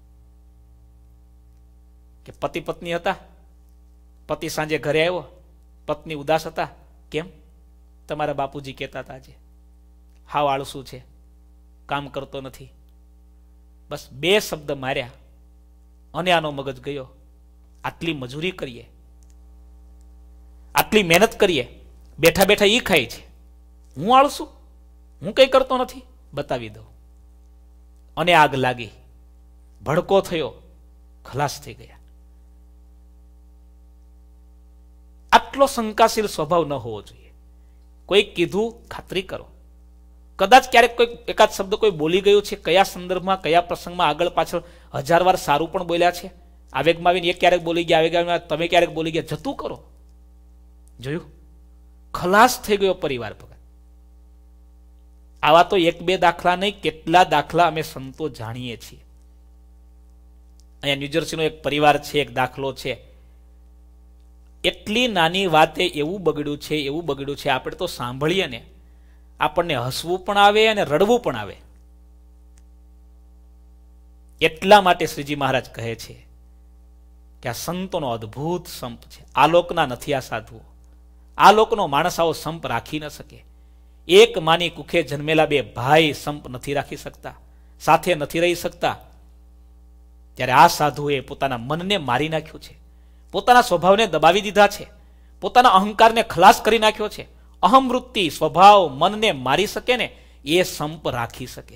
કે પતિ પત્ની હતા, પતિ સાંજે ઘરે આવ્યો, પત્ની ઉદાસ હતા. કેમ? તમારા બાપુજી કહેતા હતા આજે હાવ આળસુ છે, કામ કરતો નથી. બસ 2 શબ્દ માર્યા અને આનો મગજ ગયો. આટલી મજૂરી કરીએ, આટલી મહેનત કરીએ, બેઠા બેઠા ઈ ખાય છે, હું આળસુ, હું કઈ કરતો નથી, બતાવી દઉં. અને આગ લાગી, ભડકો થયો, ખલાસ થઈ ગયા. આટલો શંકાશીલ સ્વભાવ ન હોવો જોઈએ. કોઈ કીધું ખાતરી કરો. કદાચ ક્યારેક કોઈ એકાદ શબ્દ કોઈ બોલી ગયું છે, કયા સંદર્ભમાં, કયા પ્રસંગમાં, આગળ પાછળ 1000 વાર સારું પણ બોલ્યા છે. આવેગમાં આવીને એ ક્યારેક બોલી ગયા, આવેગમાં તમે ક્યારેક બોલી ગયા, જતું કરો. જોયું? ખલાસ થઈ ગયો પરિવાર. ભગત આવા તો 1-2 દાખલા નહીં, કેટલા દાખલા અમે સંતો જાણીએ છીએ. અહીંયા ન્યૂજર્સીનો એક પરિવાર છે, એક દાખલો છે. એટલી નાની વાતે એવું બગડ્યું છે, એવું બગડ્યું છે. આપણે તો સાંભળીએ ને, આપણને હસવું પણ આવે અને રડવું પણ આવે. એટલા માટે શ્રીજી મહારાજ કહે છે કે આ સંતોનો અદ્ભુત સંપ છે. આલોકના નથી આ સાધુઓ. આલોકનો માણસ આવો સંપ રાખી ન શકે. એક માની કુખે જન્મેલા બે ભાઈ સંપ નથી રાખી શકતા, સાથે નથી રહી શકતા. ત્યારે આ સાધુએ પોતાના મનને મારી નાખ્યું છે, પોતાના સ્વભાવને દબાવી દીધા છે, પોતાના અહંકારને ખલાસ કરી નાખ્યો છે. અહમવૃત્તિ સ્વભાવ મનને મારી શકે ને એ સંપ રાખી શકે.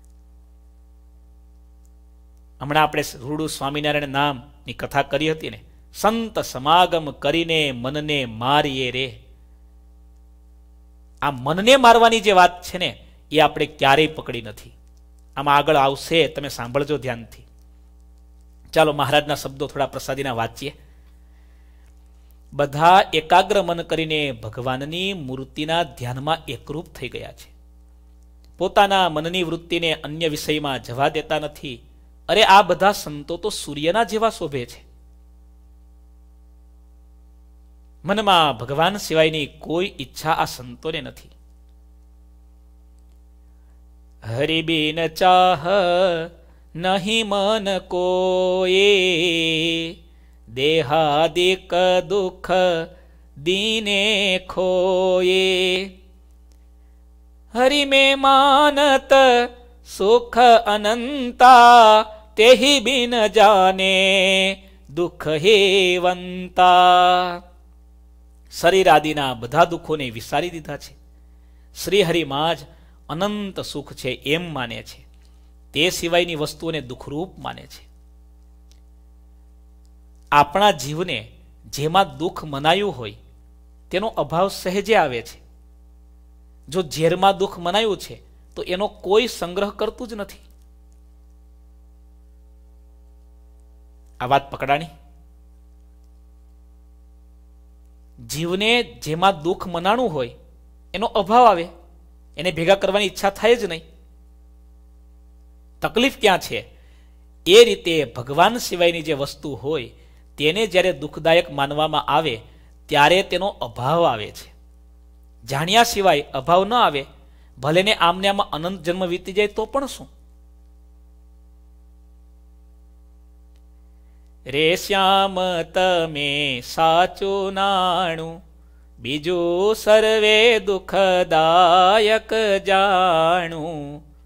હમણાં આપણે રૂડુ સ્વામિનારાયણ નામની કથા કરી હતી ને, સંત સમાગમ કરીને મનને મારીએ રે. આ મનને મારવાની જે વાત છે ને એ આપણે ક્યારેય પકડી નથી. આમાં આગળ આવશે, તમે સાંભળજો ધ્યાનથી. ચાલો મહારાજના શબ્દો થોડા પ્રસાદીના વાંચીએ. બધા એકાગ્ર મન કરીને ભગવાનની મૂર્તિના ધ્યાનમાં એકરૂપ થઈ ગયા છે. પોતાના મનની વૃત્તિને અન્ય વિષયમાં જવા દેતા નથી. અરે આ બધા સંતો તો સૂર્યના જેવા શોભે છે. મનમાં ભગવાન સિવાયની કોઈ ઈચ્છા આ સંતોને નથી. હરિબિન ચાહ નહીં મન કોએ, દેહાદિક દુઃખ દીને ખોએ. હરિ में मानत सुख अनंता, तेहि बिन जाने दुख हेवंता. શરીર આદિના બધા દુઃખોને વિસારી દીધા છે. શ્રી હરિમાં જ અનંત સુખ છે એમ માને છે. તે સિવાયની વસ્તુઓને દુઃખરૂપ માને છે. આપણા જીવને જેમાં દુઃખ મનાયું હોય તેનો અભાવ સહેજે આવે છે. જો ઝેરમાં દુઃખ મનાયું છે તો એનો કોઈ સંગ્રહ કરતું જ નથી. આ વાત પકડાણી. જીવને જેમાં દુઃખ મનાણું હોય એનો અભાવ આવે, એને ભેગા કરવાની ઈચ્છા થાય જ નહીં. તકલીફ ક્યાં છે? એ રીતે ભગવાન સિવાયની જે વસ્તુ હોય તેને જ્યારે દુઃખદાયક માનવામાં આવે ત્યારે તેનો અભાવ આવે છે. જાણ્યા સિવાય અભાવ ન આવે, ભલે ને આમને આમાં અનંત જન્મ વીતી જાય તો પણ શું? રે શ્યામ તમે સાચું નાણું, બીજું સર્વે દુઃખદાયક જાણું.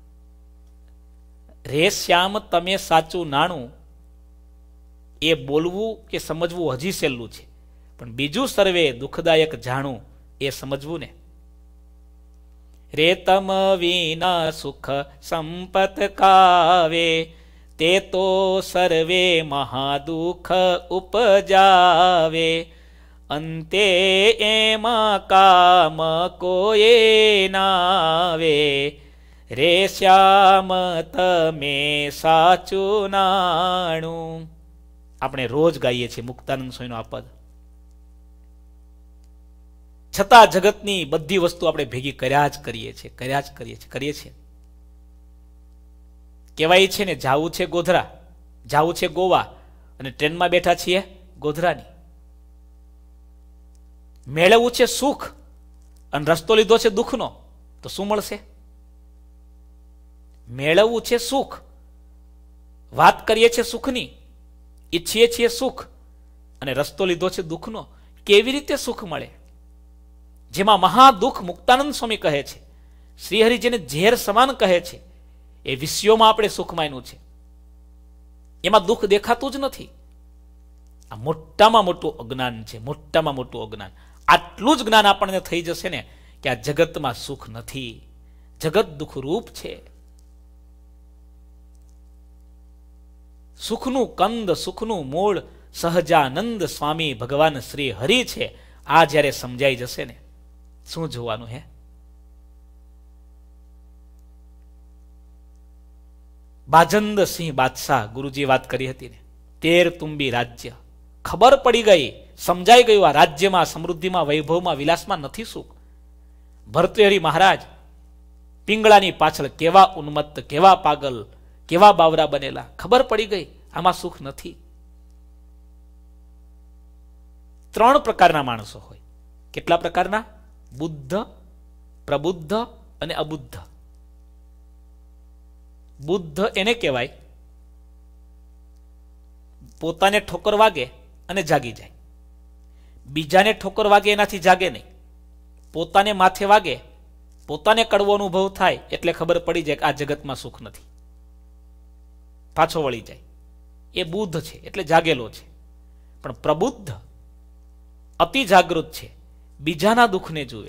રે શ્યામ તમે સાચું નાણું, એ બોલવું કે સમજવું હજી સહેલું છે, પણ બીજું સર્વે દુઃખદાયક જાણું એ સમજવું ને. રે તમ વિના સુખ સંપત કાવે, તે તો સર્વે મહાદુઃખ ઉપજાવે. અંતે એમાં કામ કોએ નાવે, રે શ્યામ તમે સાચું નાણું. આપણે રોજ ગાઈએ છીએ મુક્તાનંદ સ્વામીનો આ પદ. છતાં જગતની બધી વસ્તુ આપણે ભેગી કર્યા જ કરીએ છીએ. કહેવાય છે ને, જાવું છે ગોધરા, જાવું છે ગોવા, અને ટ્રેનમાં બેઠા છીએ ગોધરાની. મેળવવું છે સુખ અને રસ્તો લીધો છે દુઃખનો, તો શું મળશે? મેળવવું છે સુખ, વાત કરીએ છીએ સુખની, ઈચ્છીએ છીએ સુખ, અને રસ્તો લીધો છે દુઃખનો. કેવી રીતે સુખ મળે? જેમાં મહાદુઃખ મુક્તાનંદ સ્વામી કહે છે, શ્રીહરિ જેને ઝેર સમાન કહે છે, એ વિષયોમાં આપણે સુખ માન્યું છે. એમાં દુઃખ દેખાતું જ નથી. આ મોટામાં મોટું અજ્ઞાન છે, મોટામાં મોટું અજ્ઞાન. આટલું જ જ્ઞાન આપણને થઈ જશે ને કે આ જગતમાં સુખ નથી, જગત દુઃખરૂપ છે. સુખનું કંદ, સુખનું મૂળ સહજાનંદ સ્વામી ભગવાન શ્રી હરિ છે. આ જ્યારે સમજાઈ જશે ને, શું જોવાનું હે? બાજંદ સિંહ બાદશાહ, ગુરુજી વાત કરી હતી ને, 13 તુંબી રાજ્ય. ખબર પડી ગઈ, સમજાઈ ગયું, આ રાજ્યમાં, સમૃદ્ધિમાં, વૈભવમાં, વિલાસમાં નથી સુખ. ભર્તૃહરિ મહારાજ પિંગળાની પાછળ કેવા ઉન્મત્ત, કેવા પાગલ, કેવા બાવરા બનેલા. ખબર પડી ગઈ આમાં સુખ નથી. 3 પ્રકારના માણસો હોય. કેટલા પ્રકારના? બુદ્ધ, પ્રબુદ્ધ અને અબુદ્ધ. બુદ્ધ એને કહેવાય પોતાને ઠોકર વાગે અને જાગી જાય. બીજાને ઠોકર વાગે એનાથી જાગે નહીં. પોતાને માથે વાગે, પોતાને કડવો અનુભવ થાય એટલે ખબર પડી જાય કે આ જગતમાં સુખ નથી, પાછો વળી જાય. એ બુદ્ધ છે એટલે જાગેલો છે. પણ પ્રબુદ્ધ અતિ જાગૃત છે, બીજાના દુઃખને જુએ,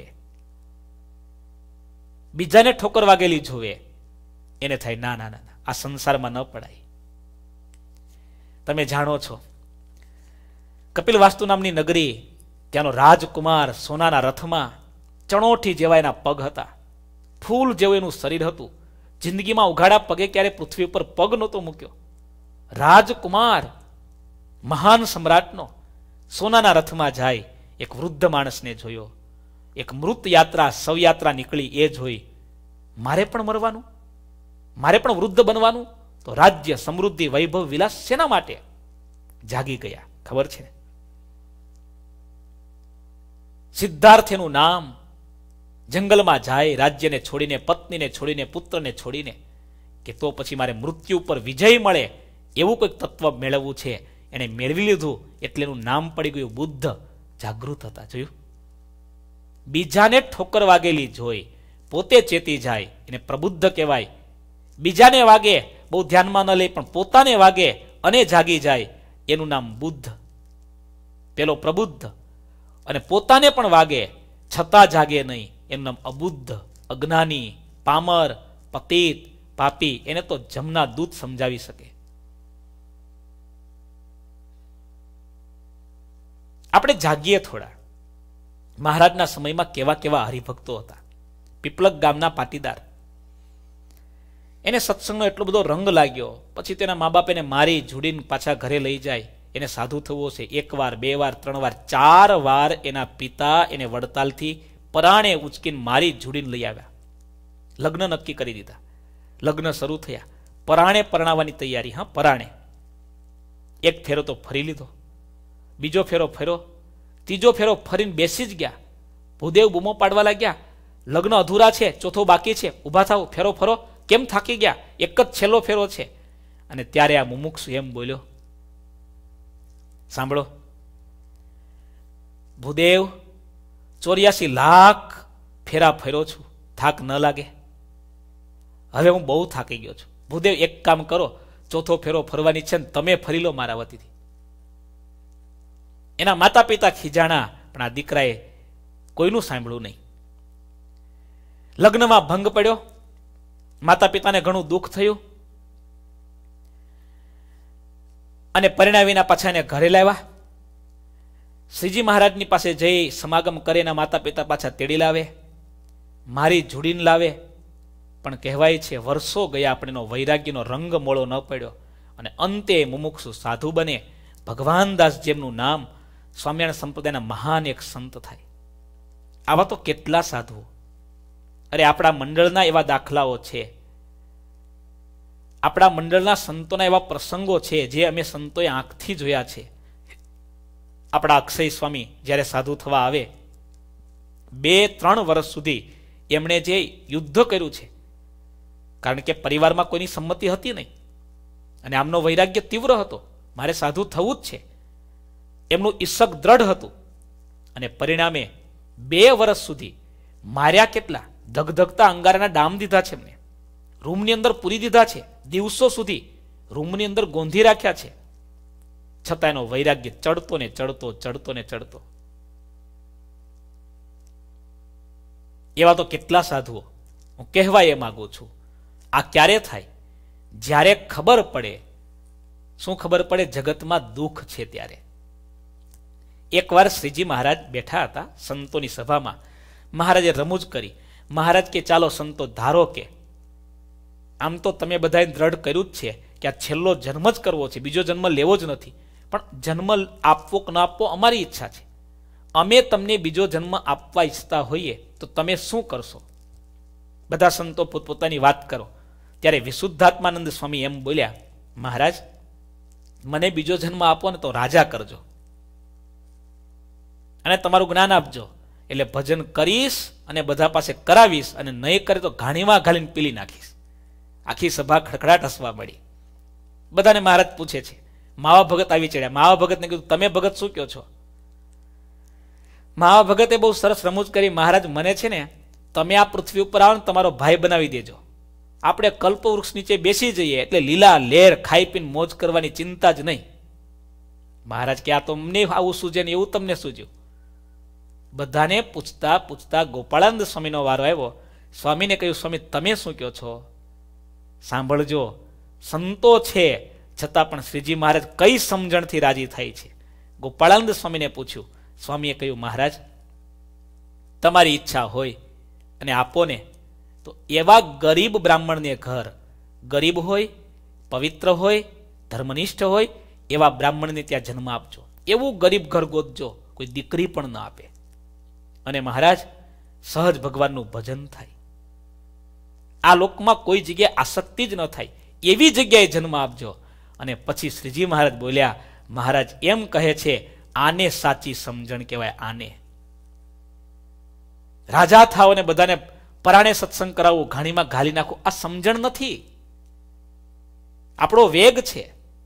બીજાને ઠોકર વાગેલી જોવે, એને થાય ના ના ના, આ સંસારમાં ન પડાય. તમે જાણો છો કપિલ વાસ્તુ નામની નગરી, ત્યાંનો રાજકુમાર સોનાના રથમાં, ચણોઠી જેવા એના પગ હતા, ફૂલ જેવું એનું શરીર હતું. જિંદગીમાં ઉઘાડા પગે ક્યારે પૃથ્વી ઉપર પગ નહોતો મૂક્યો. રાજકુમાર મહાન સમ્રાટનો સોનાના રથમાં જાય. એક વૃદ્ધ માણસને જોયો, એક મૃત યાત્રા શવયાત્રા નીકળી એ જોઈ. મારે પણ મરવાનું, મારે પણ વૃદ્ધ બનવાનું, તો રાજ્ય સમૃદ્ધિ વૈભવ વિલાસ શેના માટે? જાગી ગયા. ખબર છે સિદ્ધાર્થ એનું નામ. જંગલમાં જાય, રાજ્યને છોડીને, પત્નીને છોડીને, પુત્રને છોડીને, કે તો પછી મારે મૃત્યુ પર વિજય મળે એવું કોઈક તત્વ મેળવવું છે. એને મેળવી લીધું એટલે એનું નામ પડી ગયું બુદ્ધ. જાગૃત હતા. જોયું? બીજાને ઠોકર વાગેલી જોઈ પોતે ચેતી જાય એને પ્રબુદ્ધ કહેવાય. બીજાને વાગે બહુ ધ્યાનમાં ન લે, પણ પોતાને વાગે અને જાગી જાય એનું નામ બુદ્ધ. પેલો પ્રબુદ્ધ, અને પોતાને પણ વાગે છતાં જાગે નહીં એનું નામ અબુદ્ધ, અજ્ઞાની, પામર, પતિત, પાપી. એને તો જમના દૂત સમજાવી શકે. આપણે જાગીએ થોડા. મહારાજના સમયમાં કેવા કેવા હરિભક્તો હતા. પીપલક ગામના પાટીદાર, એને સત્સંગનો એટલો બધો રંગ લાગ્યો, પછી તેના મા બાપ એને મારી ઝૂડીને પાછા ઘરે લઈ જાય. એને સાધુ થવો છે. 1 વાર, 2 વાર, 3 વાર, 4 વાર એના પિતા એને વડતાલથી પરાણે ઉચકીને મારી ઝૂડીને લઈ આવ્યા. લગ્ન નક્કી કરી દીધા. લગ્ન શરૂ થયા. પરાણે પરણાવવાની તૈયારી. હા, પરાણે. એક ફેરો તો ફરી લીધો, બીજો ફેરો ફર્યો, ત્રીજો ફેરો ફરીને બેસી જ ગયા. ભૂદેવ બૂમો પાડવા લાગ્યા, લગ્ન અધૂરા છે, ચોથો બાકી છે, ઊભા થાવ, ફેરો ફરો, કેમ થાકી ગયા? એક જ છેલ્લો ફેરો છે. અને ત્યારે આ મુમુક્ષુ એમ બોલ્યો, સાંભળો ભૂદેવ, 84 લાખ ફેરા ફર્યો છું, થાક ન લાગે? હવે હું બહુ થાકી ગયો છું. ભૂદેવ એક કામ કરો, ચોથો ફેરો ફરવાની છે ને તમે ફરી લો મારા વતીથી. એના માતા પિતા ખીજાણા, પણ આ દીકરાએ કોઈનું સાંભળ્યું નહીં. લગ્નમાં ભંગ પડ્યો, માતા પિતાને ઘણું દુઃખ થયું, અને પરિણાવીના પાછા એને ઘરે લાવ્યા. શ્રીજી મહારાજની પાસે જઈ સમાગમ કરે, એના માતા પિતા પાછા તેડી લાવે, મારી ઝૂડીને લાવે. પણ કહેવાય છે વર્ષો ગયા આપણેનો વૈરાગ્યનો રંગ મોળો ન પડ્યો, અને અંતે મુમુક્ષુ સાધુ બને. ભગવાનદાસ જેમનું નામ, સ્વામિનારાયણ સંપ્રદાયના મહાન એક સંત થાય. આવા તો કેટલા સાધુઓ. અરે આપણા મંડળના એવા દાખલાઓ છે, આપણા મંડળના સંતોના એવા પ્રસંગો છે જે અમે સંતોએ આંખથી જોયા છે. આપણા અક્ષય સ્વામી જ્યારે સાધુ થવા આવે, 2-3 વર્ષ સુધી એમણે જે યુદ્ધ કર્યું છે, કારણ કે પરિવારમાં કોઈની સંમતિ હતી નહીં, અને આમનો વૈરાગ્ય તીવ્ર હતો, મારે સાધુ થવું જ છે. એમનું ઈસક દ્રઢ હતું, અને પરિણામે 2 વર્ષ સુધી માર્યા કેટલા? ધગધગતા અંગારાના ડામ દીધા છે એમને, રૂમની અંદર પૂરી દીધા છે, દિવસો સુધી રૂમની અંદર ગોંધી રાખ્યા છે. છતાં એનો વૈરાગ્ય ચડતો ને ચડતો, ચડતો ને ચડતો. એવા તો કેટલા સાધુઓ. હું કહેવા એ માંગુ છું, આ ક્યારે થાય? જ્યારે ખબર પડે. શું ખબર પડે? જગતમાં દુઃખ છે ત્યારે. એકવાર શ્રીજી મહારાજ બેઠા હતા સંતોની સભામાં. મહારાજે રમૂજ કરી. મહારાજ કે ચાલો સંતો, ધારો કે આમ તો તમે બધાએ દ્રઢ કર્યું જ છે કે આ છેલ્લો જન્મ જ કરવો છે, બીજો જન્મ લેવો જ નથી, પણ જન્મ આપવો કે ન આપવો અમારી ઈચ્છા છે. અમે તમને બીજો જન્મ આપવા ઈચ્છતા હોઈએ તો તમે શું કરશો? બધા સંતો પોતપોતાની વાત કરો. ત્યારે વિશુદ્ધાત્માનંદ સ્વામી એમ બોલ્યા, મહારાજ મને બીજો જન્મ આપો ને તો રાજા કરજો, અને તમારું જ્ઞાન આપજો. એટલે ભજન કરીશ અને બધા પાસે કરાવીશ, અને નહીં કરે તો ઘાણીમાં ઘાલીને પીલી નાખીશ. આખી સભા ખડખડાટ હસવા મળી. બધાને મહારાજ પૂછે છે. માવા ભગત આવી ચડ્યા. માવા ભગતને કીધું, તમે ભગત શું કહો છો? માવા ભગતે બહુ સરસ રમૂજ કરી, મહારાજ મને છે ને તમે આ પૃથ્વી ઉપર આવો ને તમારો ભાઈ બનાવી દેજો, આપણે કલ્પવૃક્ષ નીચે બેસી જઈએ એટલે લીલા લેર ખાઈ પીને મોજ કરવાની ચિંતા જ નહીં. મહારાજ કે આ તો અમને આવું સૂજે ને એવું તમને સૂજ્યું. બધાને પૂછતા પૂછતા ગોપાળાનંદ સ્વામીનો વારો આવ્યો. સ્વામીને કહ્યું, સ્વામી તમે શું કહો છો? સાંભળજો, સંતો છે છતાં પણ શ્રીજી મહારાજ કઈ સમજણથી રાજી થાય છે. ગોપાળાનંદ સ્વામીને પૂછ્યું. સ્વામીએ કહ્યું, મહારાજ તમારી ઈચ્છા હોય અને આપો ને તો એવા ગરીબ બ્રાહ્મણને ઘર, ગરીબ હોય, પવિત્ર હોય, ધર્મનિષ્ઠ હોય એવા બ્રાહ્મણને ત્યાં જન્મ આપજો. એવું ગરીબ ઘર ગોતજો, કોઈ દીકરી પણ ન આપે. અને મહારાજ સહજ ભગવાનનું ભજન થાય, આ લોકમાં કોઈ જગ્યાએ આસક્તિ જ ન થાય એવી જગ્યાએ જન્મ આપજો. અને પછી શ્રીજી મહારાજ બોલ્યા, મહારાજ એમ કહે છે આને સાચી સમજણ કહેવાય. આને રાજા થાવ ને બધાને પરાણે સત્સંગ કરાવવું, ઘાણીમાં ઘાલી નાખવું, આ સમજણ નથી. આપણો વેગ છે.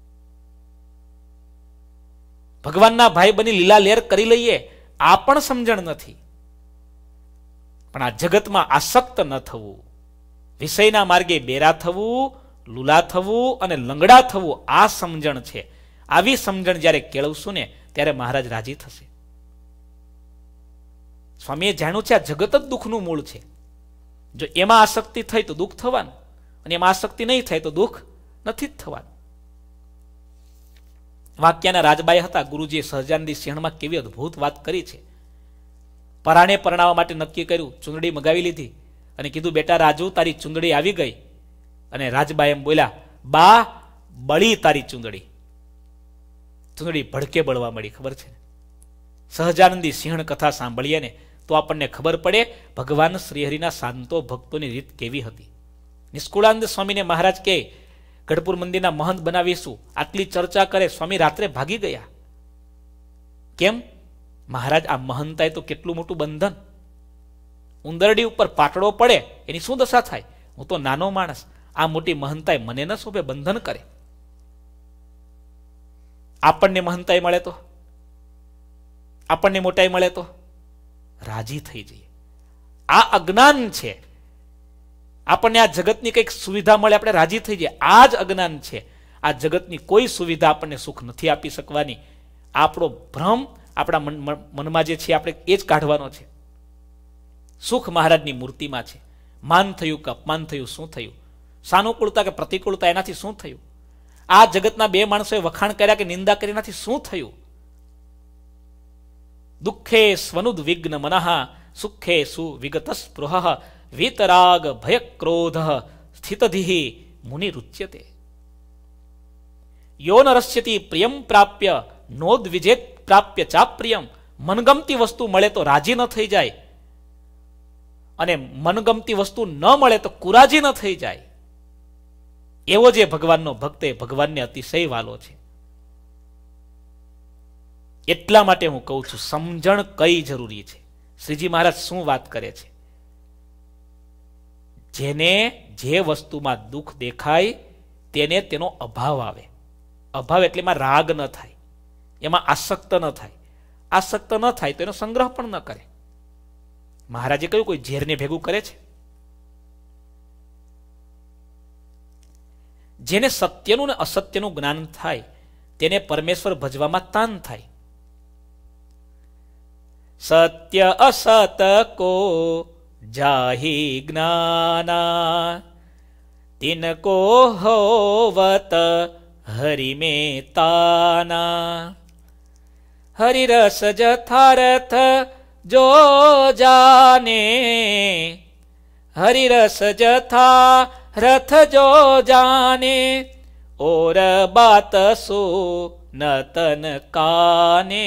ભગવાનના ભાઈ બની લીલા લેર કરી લઈએ, આ પણ સમજણ નથી. પણ આ જગતમાં આસક્ત ન થવું, વિષયના માર્ગે બેરા થવું, લુલા થવું અને લંગડા થવું, આ સમજણ છે. આવી સમજણ જ્યારે કેળવશું ને ત્યારે મહારાજ રાજી થશે. સ્વામીએ જાણ્યું છે આ જગત જ દુઃખનું મૂળ છે. જો એમાં આસક્તિ થઈ તો દુઃખ થવાનું, અને એમાં આસક્તિ નહીં થાય તો દુઃખ નથી જ થવાનું. વાક્યના રાજબાઈ હતા. ગુરુજીએ સહજાનંદી સિંહણમાં કેવી અદભુત વાત કરી છે. પરાણે પરણાવવા માટે નક્કી કર્યું, ચૂંદડી મગાવી લીધી અને કીધું, બેટા રાજુ તારી ચૂંદડી આવી ગઈ. અને રાજબાઈ એમ બોલ્યા, બા બળી તારી ચૂંદડી. ચૂંદડી ભડકે બળવા મળી. ખબર છે સહજાનંદી સિંહણ કથા સાંભળીએ ને તો આપણને ખબર પડે ભગવાન શ્રીહરિના શાંતો ભક્તોની રીત કેવી હતી. નિષ્કુળાનંદ સ્વામીને મહારાજ કે ગઢપુર મંદિરના મહંત બનાવીશું, આટલી ચર્ચા કરે, સ્વામી રાત્રે ભાગી ગયા. કેમ? મહારાજ આ મહંતાએ તો કેટલું મોટું બંધન. ઉંદરડી ઉપર પાટડો પડે એની શું દશા થાય? હું તો નાનો માણસ, આ મોટી મહંતાએ મને ન શોભે, બંધન કરે. આપણને મહંતાઈ મળે તો, આપણને મોટાઈ મળે તો રાજી થઈ જઈએ. આ અજ્ઞાન છે. આપણને આ જગતની કંઈક સુવિધા મળે આપણે રાજી થઈ જઈએ, આ જ અજ્ઞાન છે. આ જગતની કોઈ સુવિધા આપણને સુખ નથી આપી શકવાની. આપણો ભ્રમ આપણા મનમાં જે છે આપણે એ જ કાઢવાનો છે. સુખ મહારાજની મૂર્તિમાં છે. માન થયું કે અપમાન થયું, શું થયું? સાનુકૂળતા કે પ્રતિકૂળતા, એનાથી શું થયું? આ જગતના બે માણસોએ વખાણ કર્યા કે નિંદા કરી, એનાથી શું થયું? દુઃખે સ્વનુદ વિઘ્ન મનઃ સુખે સુવિગત સ્પૃહ વીતરાગ ભય ક્રોધ સ્થિતધિ મુનિ રુચ્યતે. યો ન રસ્યતિ પ્રિયમ પ્રાપ્ય નોદ્વિજેત પ્રાપ્ય ચાપ્રિયમ. મનગમતી વસ્તુ મળે તો રાજી ન થઈ જાય, અને મનગમતી વસ્તુ ન મળે તો કુરાજી ન થઈ જાય. એવો જે ભગવાનનો ભક્ત એ ભગવાનને અતિશય વાલો છે. એટલા માટે હું કહું છું સમજણ કઈ જરૂરી છે. શ્રીજી મહારાજ શું વાત કરે છે? જેને જે વસ્તુમાં દુઃખ દેખાય તેને તેનો અભાવ આવે. અભાવ એટલે એમાં રાગ ન થાય, એમાં આસક્ત ન થાય. આસક્ત ન થાય તો એનો સંગ્રહ પણ ન કરે. મહારાજે કહ્યું કોઈ ઝેરને ભેગું કરે છે? જેને સત્યનું ને અસત્યનું જ્ઞાન થાય તેને પરમેશ્વર ભજવામાં તાન થાય. સત્ય અસત કો જાહી જ્ઞાના તિनको હોવત હરિ में ताना. हरिरस जथारथ जो जाने, हरिरस जथा रथ जो जाने, और बात सो नतन काने.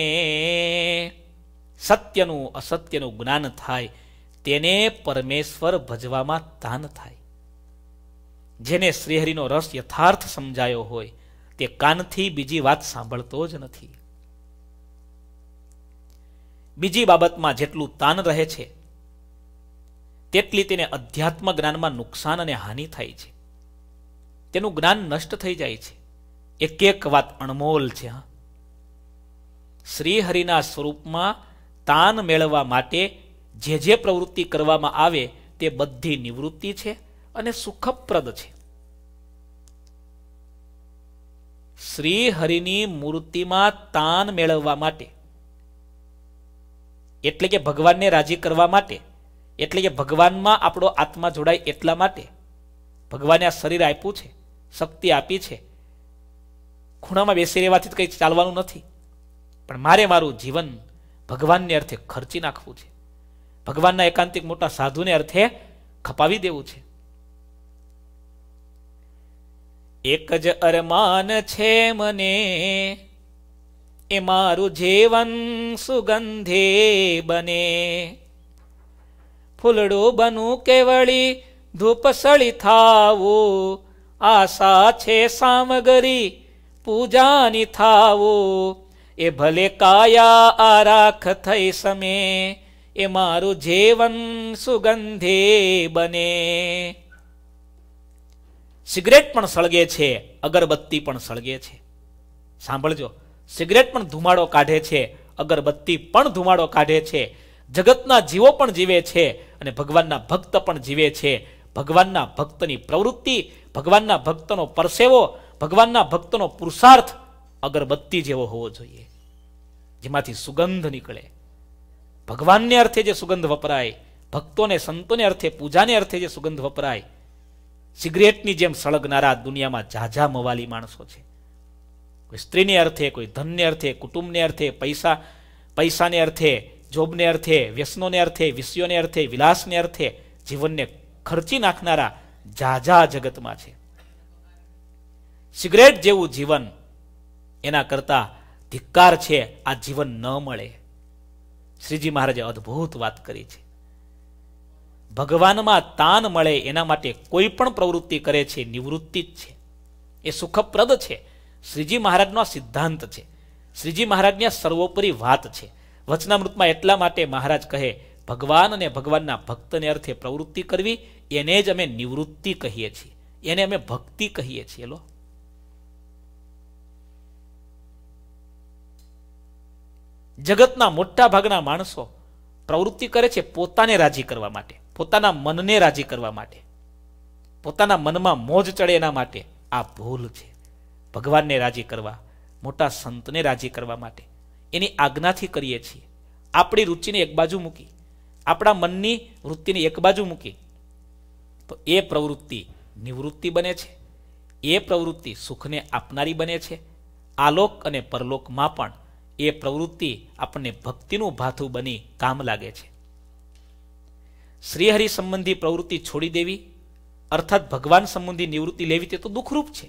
સત્યનું અસત્યનું જ્ઞાન થાય તેને પરમેશ્વર ભજવામાં તાન થાય. જેને શ્રીહરિનો રસ યથાર્થ સમજાયો હોય તે કાનથી બીજી વાત સાંભળતો જ નથી. બીજી બાબતમાં જેટલું તાન રહે છે તેટલી તેને અધ્યાત્મ જ્ઞાનમાં નુકસાન અને હાનિ થાય છે. તેનું જ્ઞાન નષ્ટ થઈ જાય છે. એક એક વાત અણમોલ છે. શ્રીહરિના સ્વરૂપમાં તાન મેળવવા માટે જે જે પ્રવૃત્તિ કરવામાં આવે તે બધી નિવૃત્તિ છે અને સુખપ્રદ છે. શ્રીહરિની મૂર્તિમાં તાન મેળવવા માટે એટલે કે ભગવાનને રાજી કરવા માટે, એટલે કે ભગવાનમાં આપણો આત્મા જોડાય એટલા માટે ભગવાને આ શરીર આપ્યું છે, શક્તિ આપી છે. ખૂણામાં બેસી રહેવાથી જ કંઈ ચાલવાનું નથી, પણ મારે મારું જીવન ભગવાનને અર્થે ખર્ચી નાખવું છે. ભગવાનના એકાંતિક મોટા સાધુને અર્થે ખપાવી દેવું છે. એક જ અરમાન છે મને, એ મારું જીવન સુગંધે બને. ફૂલડું બનું કેવળી ધૂપસળી થાવું, આશા છે સામગરી પૂજાની થાવું. એ ભલે કાયા આરાખ થઈ સમે, એ મારું જીવન સુગંધે બને. સિગરેટ પણ સળગે છે, અગરબત્તી પણ સળગે છે. સાંભળજો, સિગરેટ પણ ધુમાડો કાઢે છે, અગરબત્તી પણ ધુમાડો કાઢે છે. જગતના જીવો પણ જીવે છે અને ભગવાનના ભક્ત પણ જીવે છે. ભગવાનના ભક્તની પ્રવૃત્તિ, ભગવાનના ભક્તનો પરસેવો, ભગવાનના ભક્તનો પુરુષાર્થ અગરબત્તી જેવો હોવો જોઈએ, જેમાંથી સુગંધ નીકળે. ભગવાનને અર્થે જે સુગંધ વપરાય, ભક્તોને સંતોને અર્થે, પૂજાને અર્થે જે સુગંધ વપરાય. સિગરેટની જેમ સળગનારા દુનિયામાં ઝાઝા મવાલી માણસો છે. કોઈ સ્ત્રીને અર્થે, કોઈ ધનને અર્થે, કુટુંબને અર્થે, પૈસાને અર્થે, જોબને અર્થે, વ્યસનોને અર્થે, વિષયોને અર્થે, વિલાસને અર્થે જીવનને ખર્ચી નાખનારા ઝાઝા જગતમાં છે. સિગરેટ જેવું જીવન, એના કરતા ધિક્કાર છે આ જીવન ન મળે. શ્રીજી મહારાજે અદ્ભુત વાત કરી છે. ભગવાનમાં તાન મળે એના માટે કોઈ પણ પ્રવૃત્તિ કરે છે નિવૃત્તિ જ છે, એ સુખપ્રદ છે. શ્રીજી મહારાજનો સિદ્ધાંત છે, શ્રીજી મહારાજની સર્વોપરી વાત છે. વચનામૃતમાં એટલા માટે મહારાજ કહે, ભગવાન અને ભગવાનના ભક્તને અર્થે પ્રવૃત્તિ કરવી એને જ અમે નિવૃત્તિ કહીએ છીએ, એને અમે ભક્તિ કહીએ છીએ. લો, જગતના મોટા ભાગના માણસો પ્રવૃત્તિ કરે છે પોતાને રાજી કરવા માટે, પોતાના મનને રાજી કરવા માટે, પોતાના મનમાં મોજ ચડે એના માટે. આ ભૂલ છે. ભગવાનને રાજી કરવા, મોટા સંતને રાજી કરવા માટે એની આજ્ઞાથી કરીએ છીએ. આપણી રુચિને એક બાજુ મૂકી, આપણા મનની વૃત્તિને એક બાજુ મૂકી તો એ પ્રવૃત્તિ નિવૃત્તિ બને છે. એ પ્રવૃત્તિ સુખને આપનારી બને છે. આલોક અને પરલોકમાં પણ એ પ્રવૃત્તિ આપણને ભક્તિનું ભાથું બની કામ લાગે છે. શ્રીહરિ સંબંધી પ્રવૃત્તિ છોડી દેવી અર્થાત ભગવાન સંબંધી નિવૃત્તિ લેવી તે તો દુઃખરૂપ છે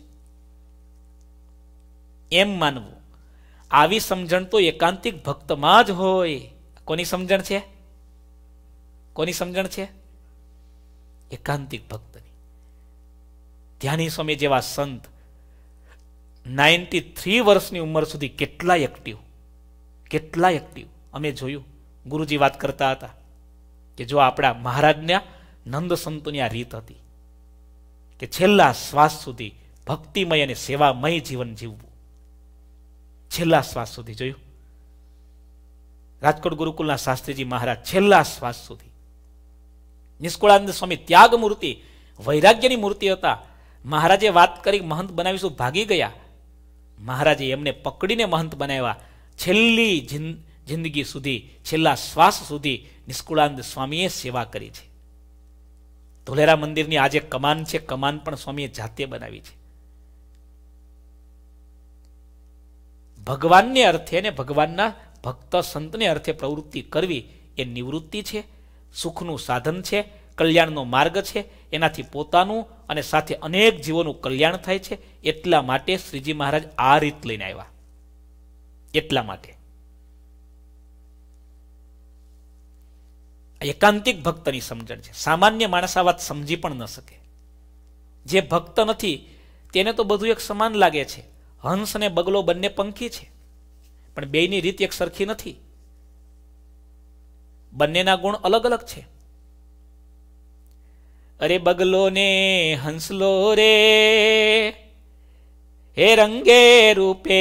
એમ માનવું. આવી સમજણ તો એકાંતિક ભક્તમાં જ હોય. કોની સમજણ છે? કોની સમજણ છે? એકાંતિક ભક્તની. ધ્યાની સ્વામી જેવા સંત 93 વર્ષની ઉંમર સુધી કેટલા એક્ટિવ. અમે જોયું. ગુરુજી વાત કરતા હતા કે જો આપણા મહારાજના નંદ સંતોની આ રીત હતી કે છેલ્લા શ્વાસ સુધી ભક્તિમય અને સેવામય જીવન જીવવું. છેલ્લા શ્વાસ સુધી જોયું. રાજકોટ ગુરુકુલના શાસ્ત્રીજી મહારાજ છેલ્લા શ્વાસ સુધી. નિષ્કુળાનંદ સ્વામી ત્યાગ મૂર્તિ, વૈરાગ્યની મૂર્તિ હતા. મહારાજે વાત કરી મહંત બનાવીશું, ભાગી ગયા. મહારાજે એમને પકડીને મહંત બનાવ્યા. છેલ્લી જિંદગી સુધી, છેલ્લા શ્વાસ સુધી નિષ્કુળાનંદ સ્વામીએ સેવા કરી છે. ધોલેરા મંદિરની આજે કમાન છે, કમાન પણ સ્વામીએ જાતે બનાવી છે. ભગવાનને અર્થે ને ભગવાનના ભક્ત સંતને અર્થે પ્રવૃત્તિ કરવી એ નિવૃત્તિ છે, સુખનું સાધન છે, કલ્યાણનો માર્ગ છે. એનાથી પોતાનું અને સાથે અનેક જીવોનું કલ્યાણ થાય છે. એટલા માટે શ્રીજી મહારાજ આ રીત લઈને આવ્યા. એટલા માટે એકાંતિક ભક્તની સમજણ છે. સામાન્ય માણસ આ વાત સમજી પણ ન શકે. જે ભક્ત નથી તેને તો બધું એક સમાન લાગે છે. હંસ અને બગલો બંને પંખી છે, પણ બેયની રીત એક સરખી નથી. બંનેના ગુણ અલગ અલગ છે. અરે બગલો ને હંસલો રે હે રંગે રૂપે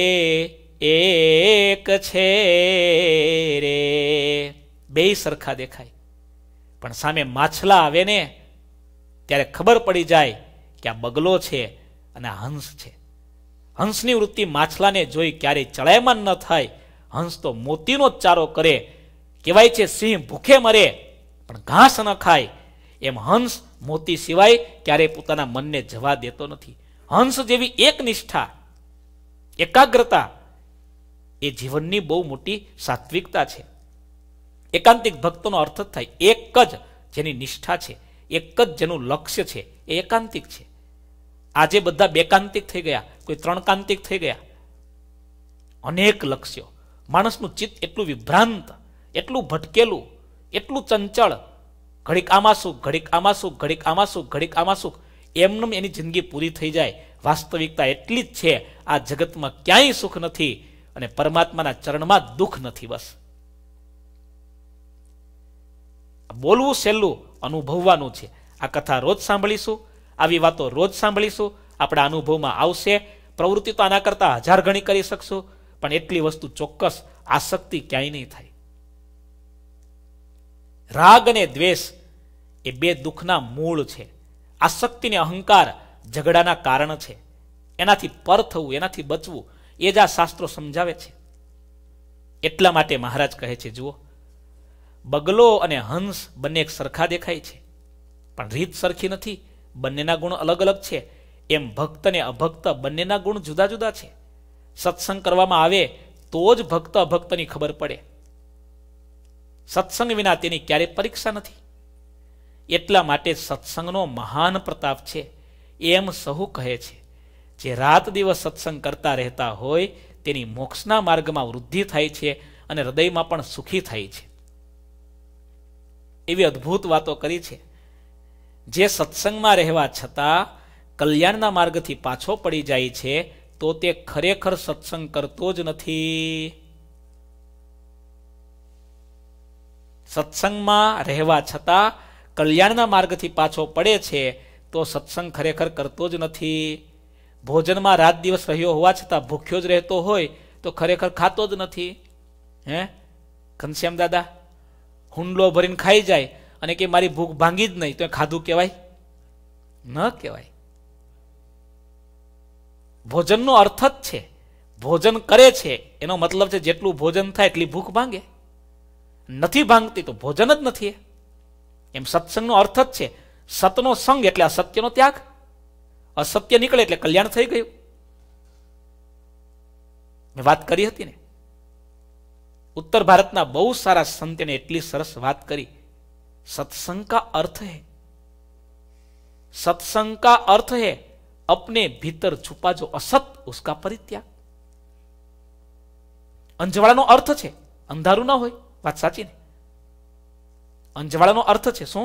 એક છે રે. બેય સરખા દેખાય, પણ સામે માછલા આવે ને ત્યારે ખબર પડી જાય કે આ બગલો છે અને આ હંસ છે. હંસની વૃત્તિ માછલાને જોઈ ક્યારેય ચડાયમાન ન થાય. હંસ તો મોતીનો જ ચારો કરે. કહેવાય છે સિંહ ભૂખે મરે પણ ઘાસ ન ખાય. એમ હંસ મોતી સિવાય ક્યારેય પોતાના મનને જવા દેતો નથી. હંસ જેવી એક નિષ્ઠા, એકાગ્રતા એ જીવનની બહુ મોટી સાત્વિકતા છે. એકાંતિક ભક્તોનો અર્થ જ થાય એક જ જેની નિષ્ઠા છે, એક જ જેનું લક્ષ્ય છે, એ એકાંતિક છે. આજે બધા બેકાંતિક થઈ ગયા, કોઈ ત્રણકાંતિક થઈ ગયા. અનેક લક્ષ્યો. માણસનું ચિત્ત એટલું વિભ્રાંત, એટલું ભટકેલું, એટલું ચંચળ. ઘડીક આમાં સુખ, ઘડીક આમાં સુખ, ઘડીક આમાં સુખ, ઘડીક આમાં સુખ, એમને એની જિંદગી પૂરી થઈ જાય. વાસ્તવિકતા એટલી જ છે, આ જગતમાં ક્યાંય સુખ નથી અને પરમાત્માના ચરણમાં દુઃખ નથી. બસ બોલવું સહેલું, અનુભવવાનું છે. આ કથા રોજ સાંભળીશું, આવી વાતો રોજ સાંભળીશું, આપણા અનુભવમાં આવશે. પ્રવૃત્તિ તો આના કરતા 1000 ગણી કરી શકશું, પણ એટલી વસ્તુ ચોક્કસ, આસક્તિ ક્યાંય નહીં થાય. રાગ અને દ્વેષ એ બે દુઃખના મૂળ છે. આસક્તિ અને અહંકાર ઝઘડાના કારણ છે. એનાથી પર થવું, એનાથી બચવું, એ જ આ શાસ્ત્રો સમજાવે છે. એટલા માટે મહારાજ કહે છે, જુઓ, બગલો અને હંસ બંને એક સરખા દેખાય છે, પણ રીત સરખી નથી. બંનેના ગુણ અલગ અલગ છે. એમ ભક્ત અને અભક્ત બંનેના ગુણ જુદા જુદા છે. સત્સંગ કરવામાં આવે તો જ ભક્ત અભક્તની ખબર પડે. સત્સંગ વિના તેની ક્યારેય પરીક્ષા નથી. એટલા માટે સત્સંગનો મહાન પ્રતાપ છે. એમ સહુ કહે છે, જે રાત દિવસ સત્સંગ કરતા રહેતા હોય તેની મોક્ષના માર્ગમાં વૃદ્ધિ થાય છે અને હૃદયમાં પણ સુખી થાય છે. એવી અદ્ભુત વાતો કરી છે. જે સત્સંગમાં રહેવા છતાં કલ્યાણના માર્ગથી પાછો પડી જાય છે તો તે ખરેખર સત્સંગ કરતો જ નથી. સત્સંગમાં રહેવા છતાં કલ્યાણના માર્ગથી પાછો પડે છે તો સત્સંગ ખરેખર કરતો જ નથી. ભોજનમાં રાત દિવસ રહ્યો હોવા છતાં ભૂખ્યો જ રહેતો હોય તો ખરેખર ખાતો જ નથી. હે ઘનશ્યામ દાદા હુંડલો ભરીને ખાઈ જાય અને કે મારી ભૂખ ભાંગી જ નહીં, તો ખાધું કહેવાય? ન કહેવાય. ભોજનનો અર્થ જ છે, ભોજન કરે છે એનો મતલબ છે જેટલું ભોજન થાય એટલી ભૂખ ભાંગે. નથી ભાંગતી તો ભોજન જ નથી. એમ સત્સંગનો અર્થ જ છે સતનો સંગ એટલે અસત્યનો ત્યાગ. અસત્ય નીકળે એટલે કલ્યાણ થઈ ગયું. મેં વાત કરી હતી ને, ઉત્તર ભારતના બહુ સારા સંતને એટલી સરસ વાત કરી. सत्संग का अर्थ है, सत्संग का अर्थ है अपने भीतर छुपा जो असत उसका परित्याग. અંજવાળાનો અર્થ છે અંધારું ના હોય. વાત સાચી ને? અંજવાળાનો અર્થ છે શું?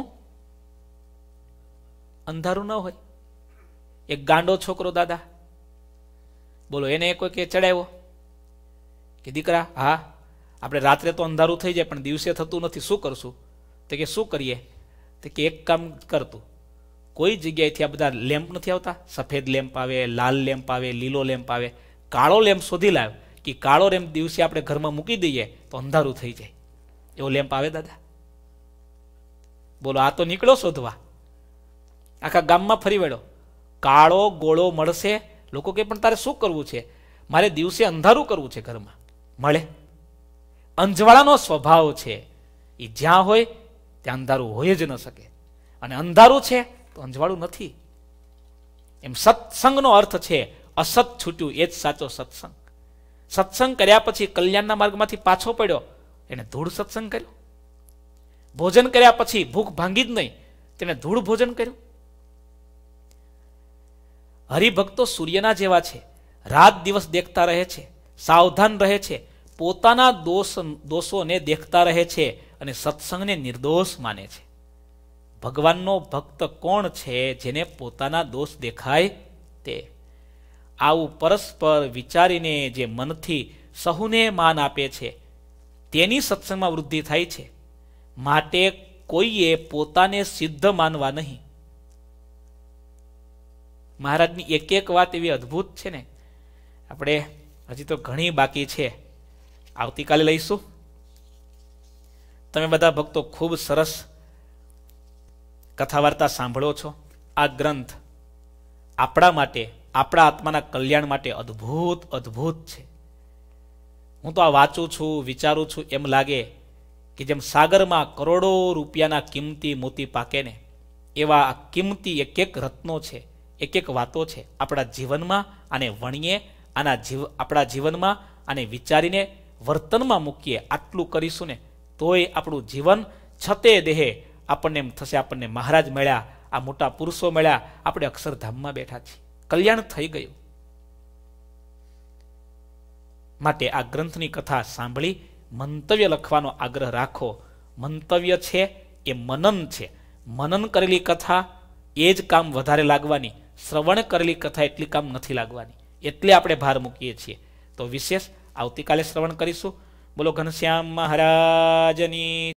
અંધારું ના હોય. એક ગાંડો છોકરો દાદા બોલો, એને કોઈ કે ચડાવ્યો કે દીકરા, હા આપણે રાત્રે તો અંધારું થઈ જાય પણ દિવસે થતું નથી, શું કરશું? તો કે શું કરીએ? તો કે એક કામ કરતું, કોઈ જગ્યાએથી આ બધા લેમ્પ નથી આવતા, સફેદ લેમ્પ આવે, લાલ લેમ્પ આવે, લીલો લેમ્પ આવે, કાળો લેમ્પ શોધી લાવ કે કાળો લેમ્પ દિવસે આપણે ઘરમાં મૂકી દઈએ તો અંધારું થઈ જાય. એવો લેમ્પ આવે દાદા? બોલો, આ તો નીકળો શોધવા, આખા ગામમાં ફરી વળ્યો, કાળો ગોળો મળશે. લોકો કે પણ તારે શું કરવું છે? મારે દિવસે અંધારું કરવું છે ઘરમાં. મળે? અંજવાળાનો સ્વભાવ છે, એ જ્યાં હોય ત્યાં અંધારું હોય જ ન શકે, અને અંધારું છે તો અંજવાળું નથી. એમ સત્સંગનો અર્થ છે અસત છૂટ્યું, એ જ સાચો સત્સંગ. સત્સંગ કર્યા પછી કલ્યાણના માર્ગમાંથી પાછો પડ્યો, એને ધૂળ સત્સંગ કર્યો. ભોજન કર્યા પછી ભૂખ ભાંગી જ નહીં, તેને ધૂળ ભોજન કર્યું. હરિભક્તો સૂર્યના જેવા છે, રાત દિવસ દેખતા રહે છે, સાવધાન રહે છે, પોતાના દોષોને દેખતા રહે છે અને સત્સંગને નિર્દોષ માને છે. ભગવાનનો ભક્ત કોણ છે? જેને પોતાના દોષ દેખાય તે. આવું પરસ્પર વિચારીને જે મનથી સહુને માન આપે છે તેની સત્સંગમાં વૃદ્ધિ થાય છે. માટે કોઈએ પોતાને સિદ્ધ માનવા નહીં. મહારાજની એક એક વાત એવી અદ્ભુત છે ને, આપણે હજી તો ઘણી બાકી છે, આવતીકાલે લઈશું. તમે બધા ભક્તો ખૂબ સરસ કથા વાર્તા સાંભળો છો. આ ગ્રંથ આપણા માટે, આપણા આત્માના કલ્યાણ માટે અદ્ભુત અદ્ભુત છે. હું તો આ વાંચું છું, વિચારું છું, એમ લાગે કે જેમ સાગરમાં કરોડો રૂપિયાના કિંમતી મોતી પાકે ને, એવા આ કિંમતી એક એક રત્નો છે, એક એક વાતો છે. આપણા જીવનમાં આને વણીએ, આપણા જીવનમાં આને વિચારીને વર્તનમાં મૂકીએ. આટલું કરીશું ને તોય આપણું જીવન છતે દેહે આપણને એમ થશે આપણને મહારાજ મળ્યા, આ મોટા પુરુષો મળ્યા, આપણે અક્ષરધામમાં બેઠા છીએ, કલ્યાણ થઈ ગયું. માટે આ ગ્રંથની કથા સાંભળી મંતવ્ય લખવાનો આગ્રહ રાખો. મંતવ્ય છે એ મનન છે. મનન કરેલી કથા એ જ કામ વધારે લાગવાની, શ્રવણ કરેલી કથા એટલી કામ નથી લાગવાની. એટલે આપણે ભાર મૂકીએ છીએ. તો વિશેષ આવતીકાલે શ્રવણ કરીશું. બોલો ઘનશ્યામ મહારાજની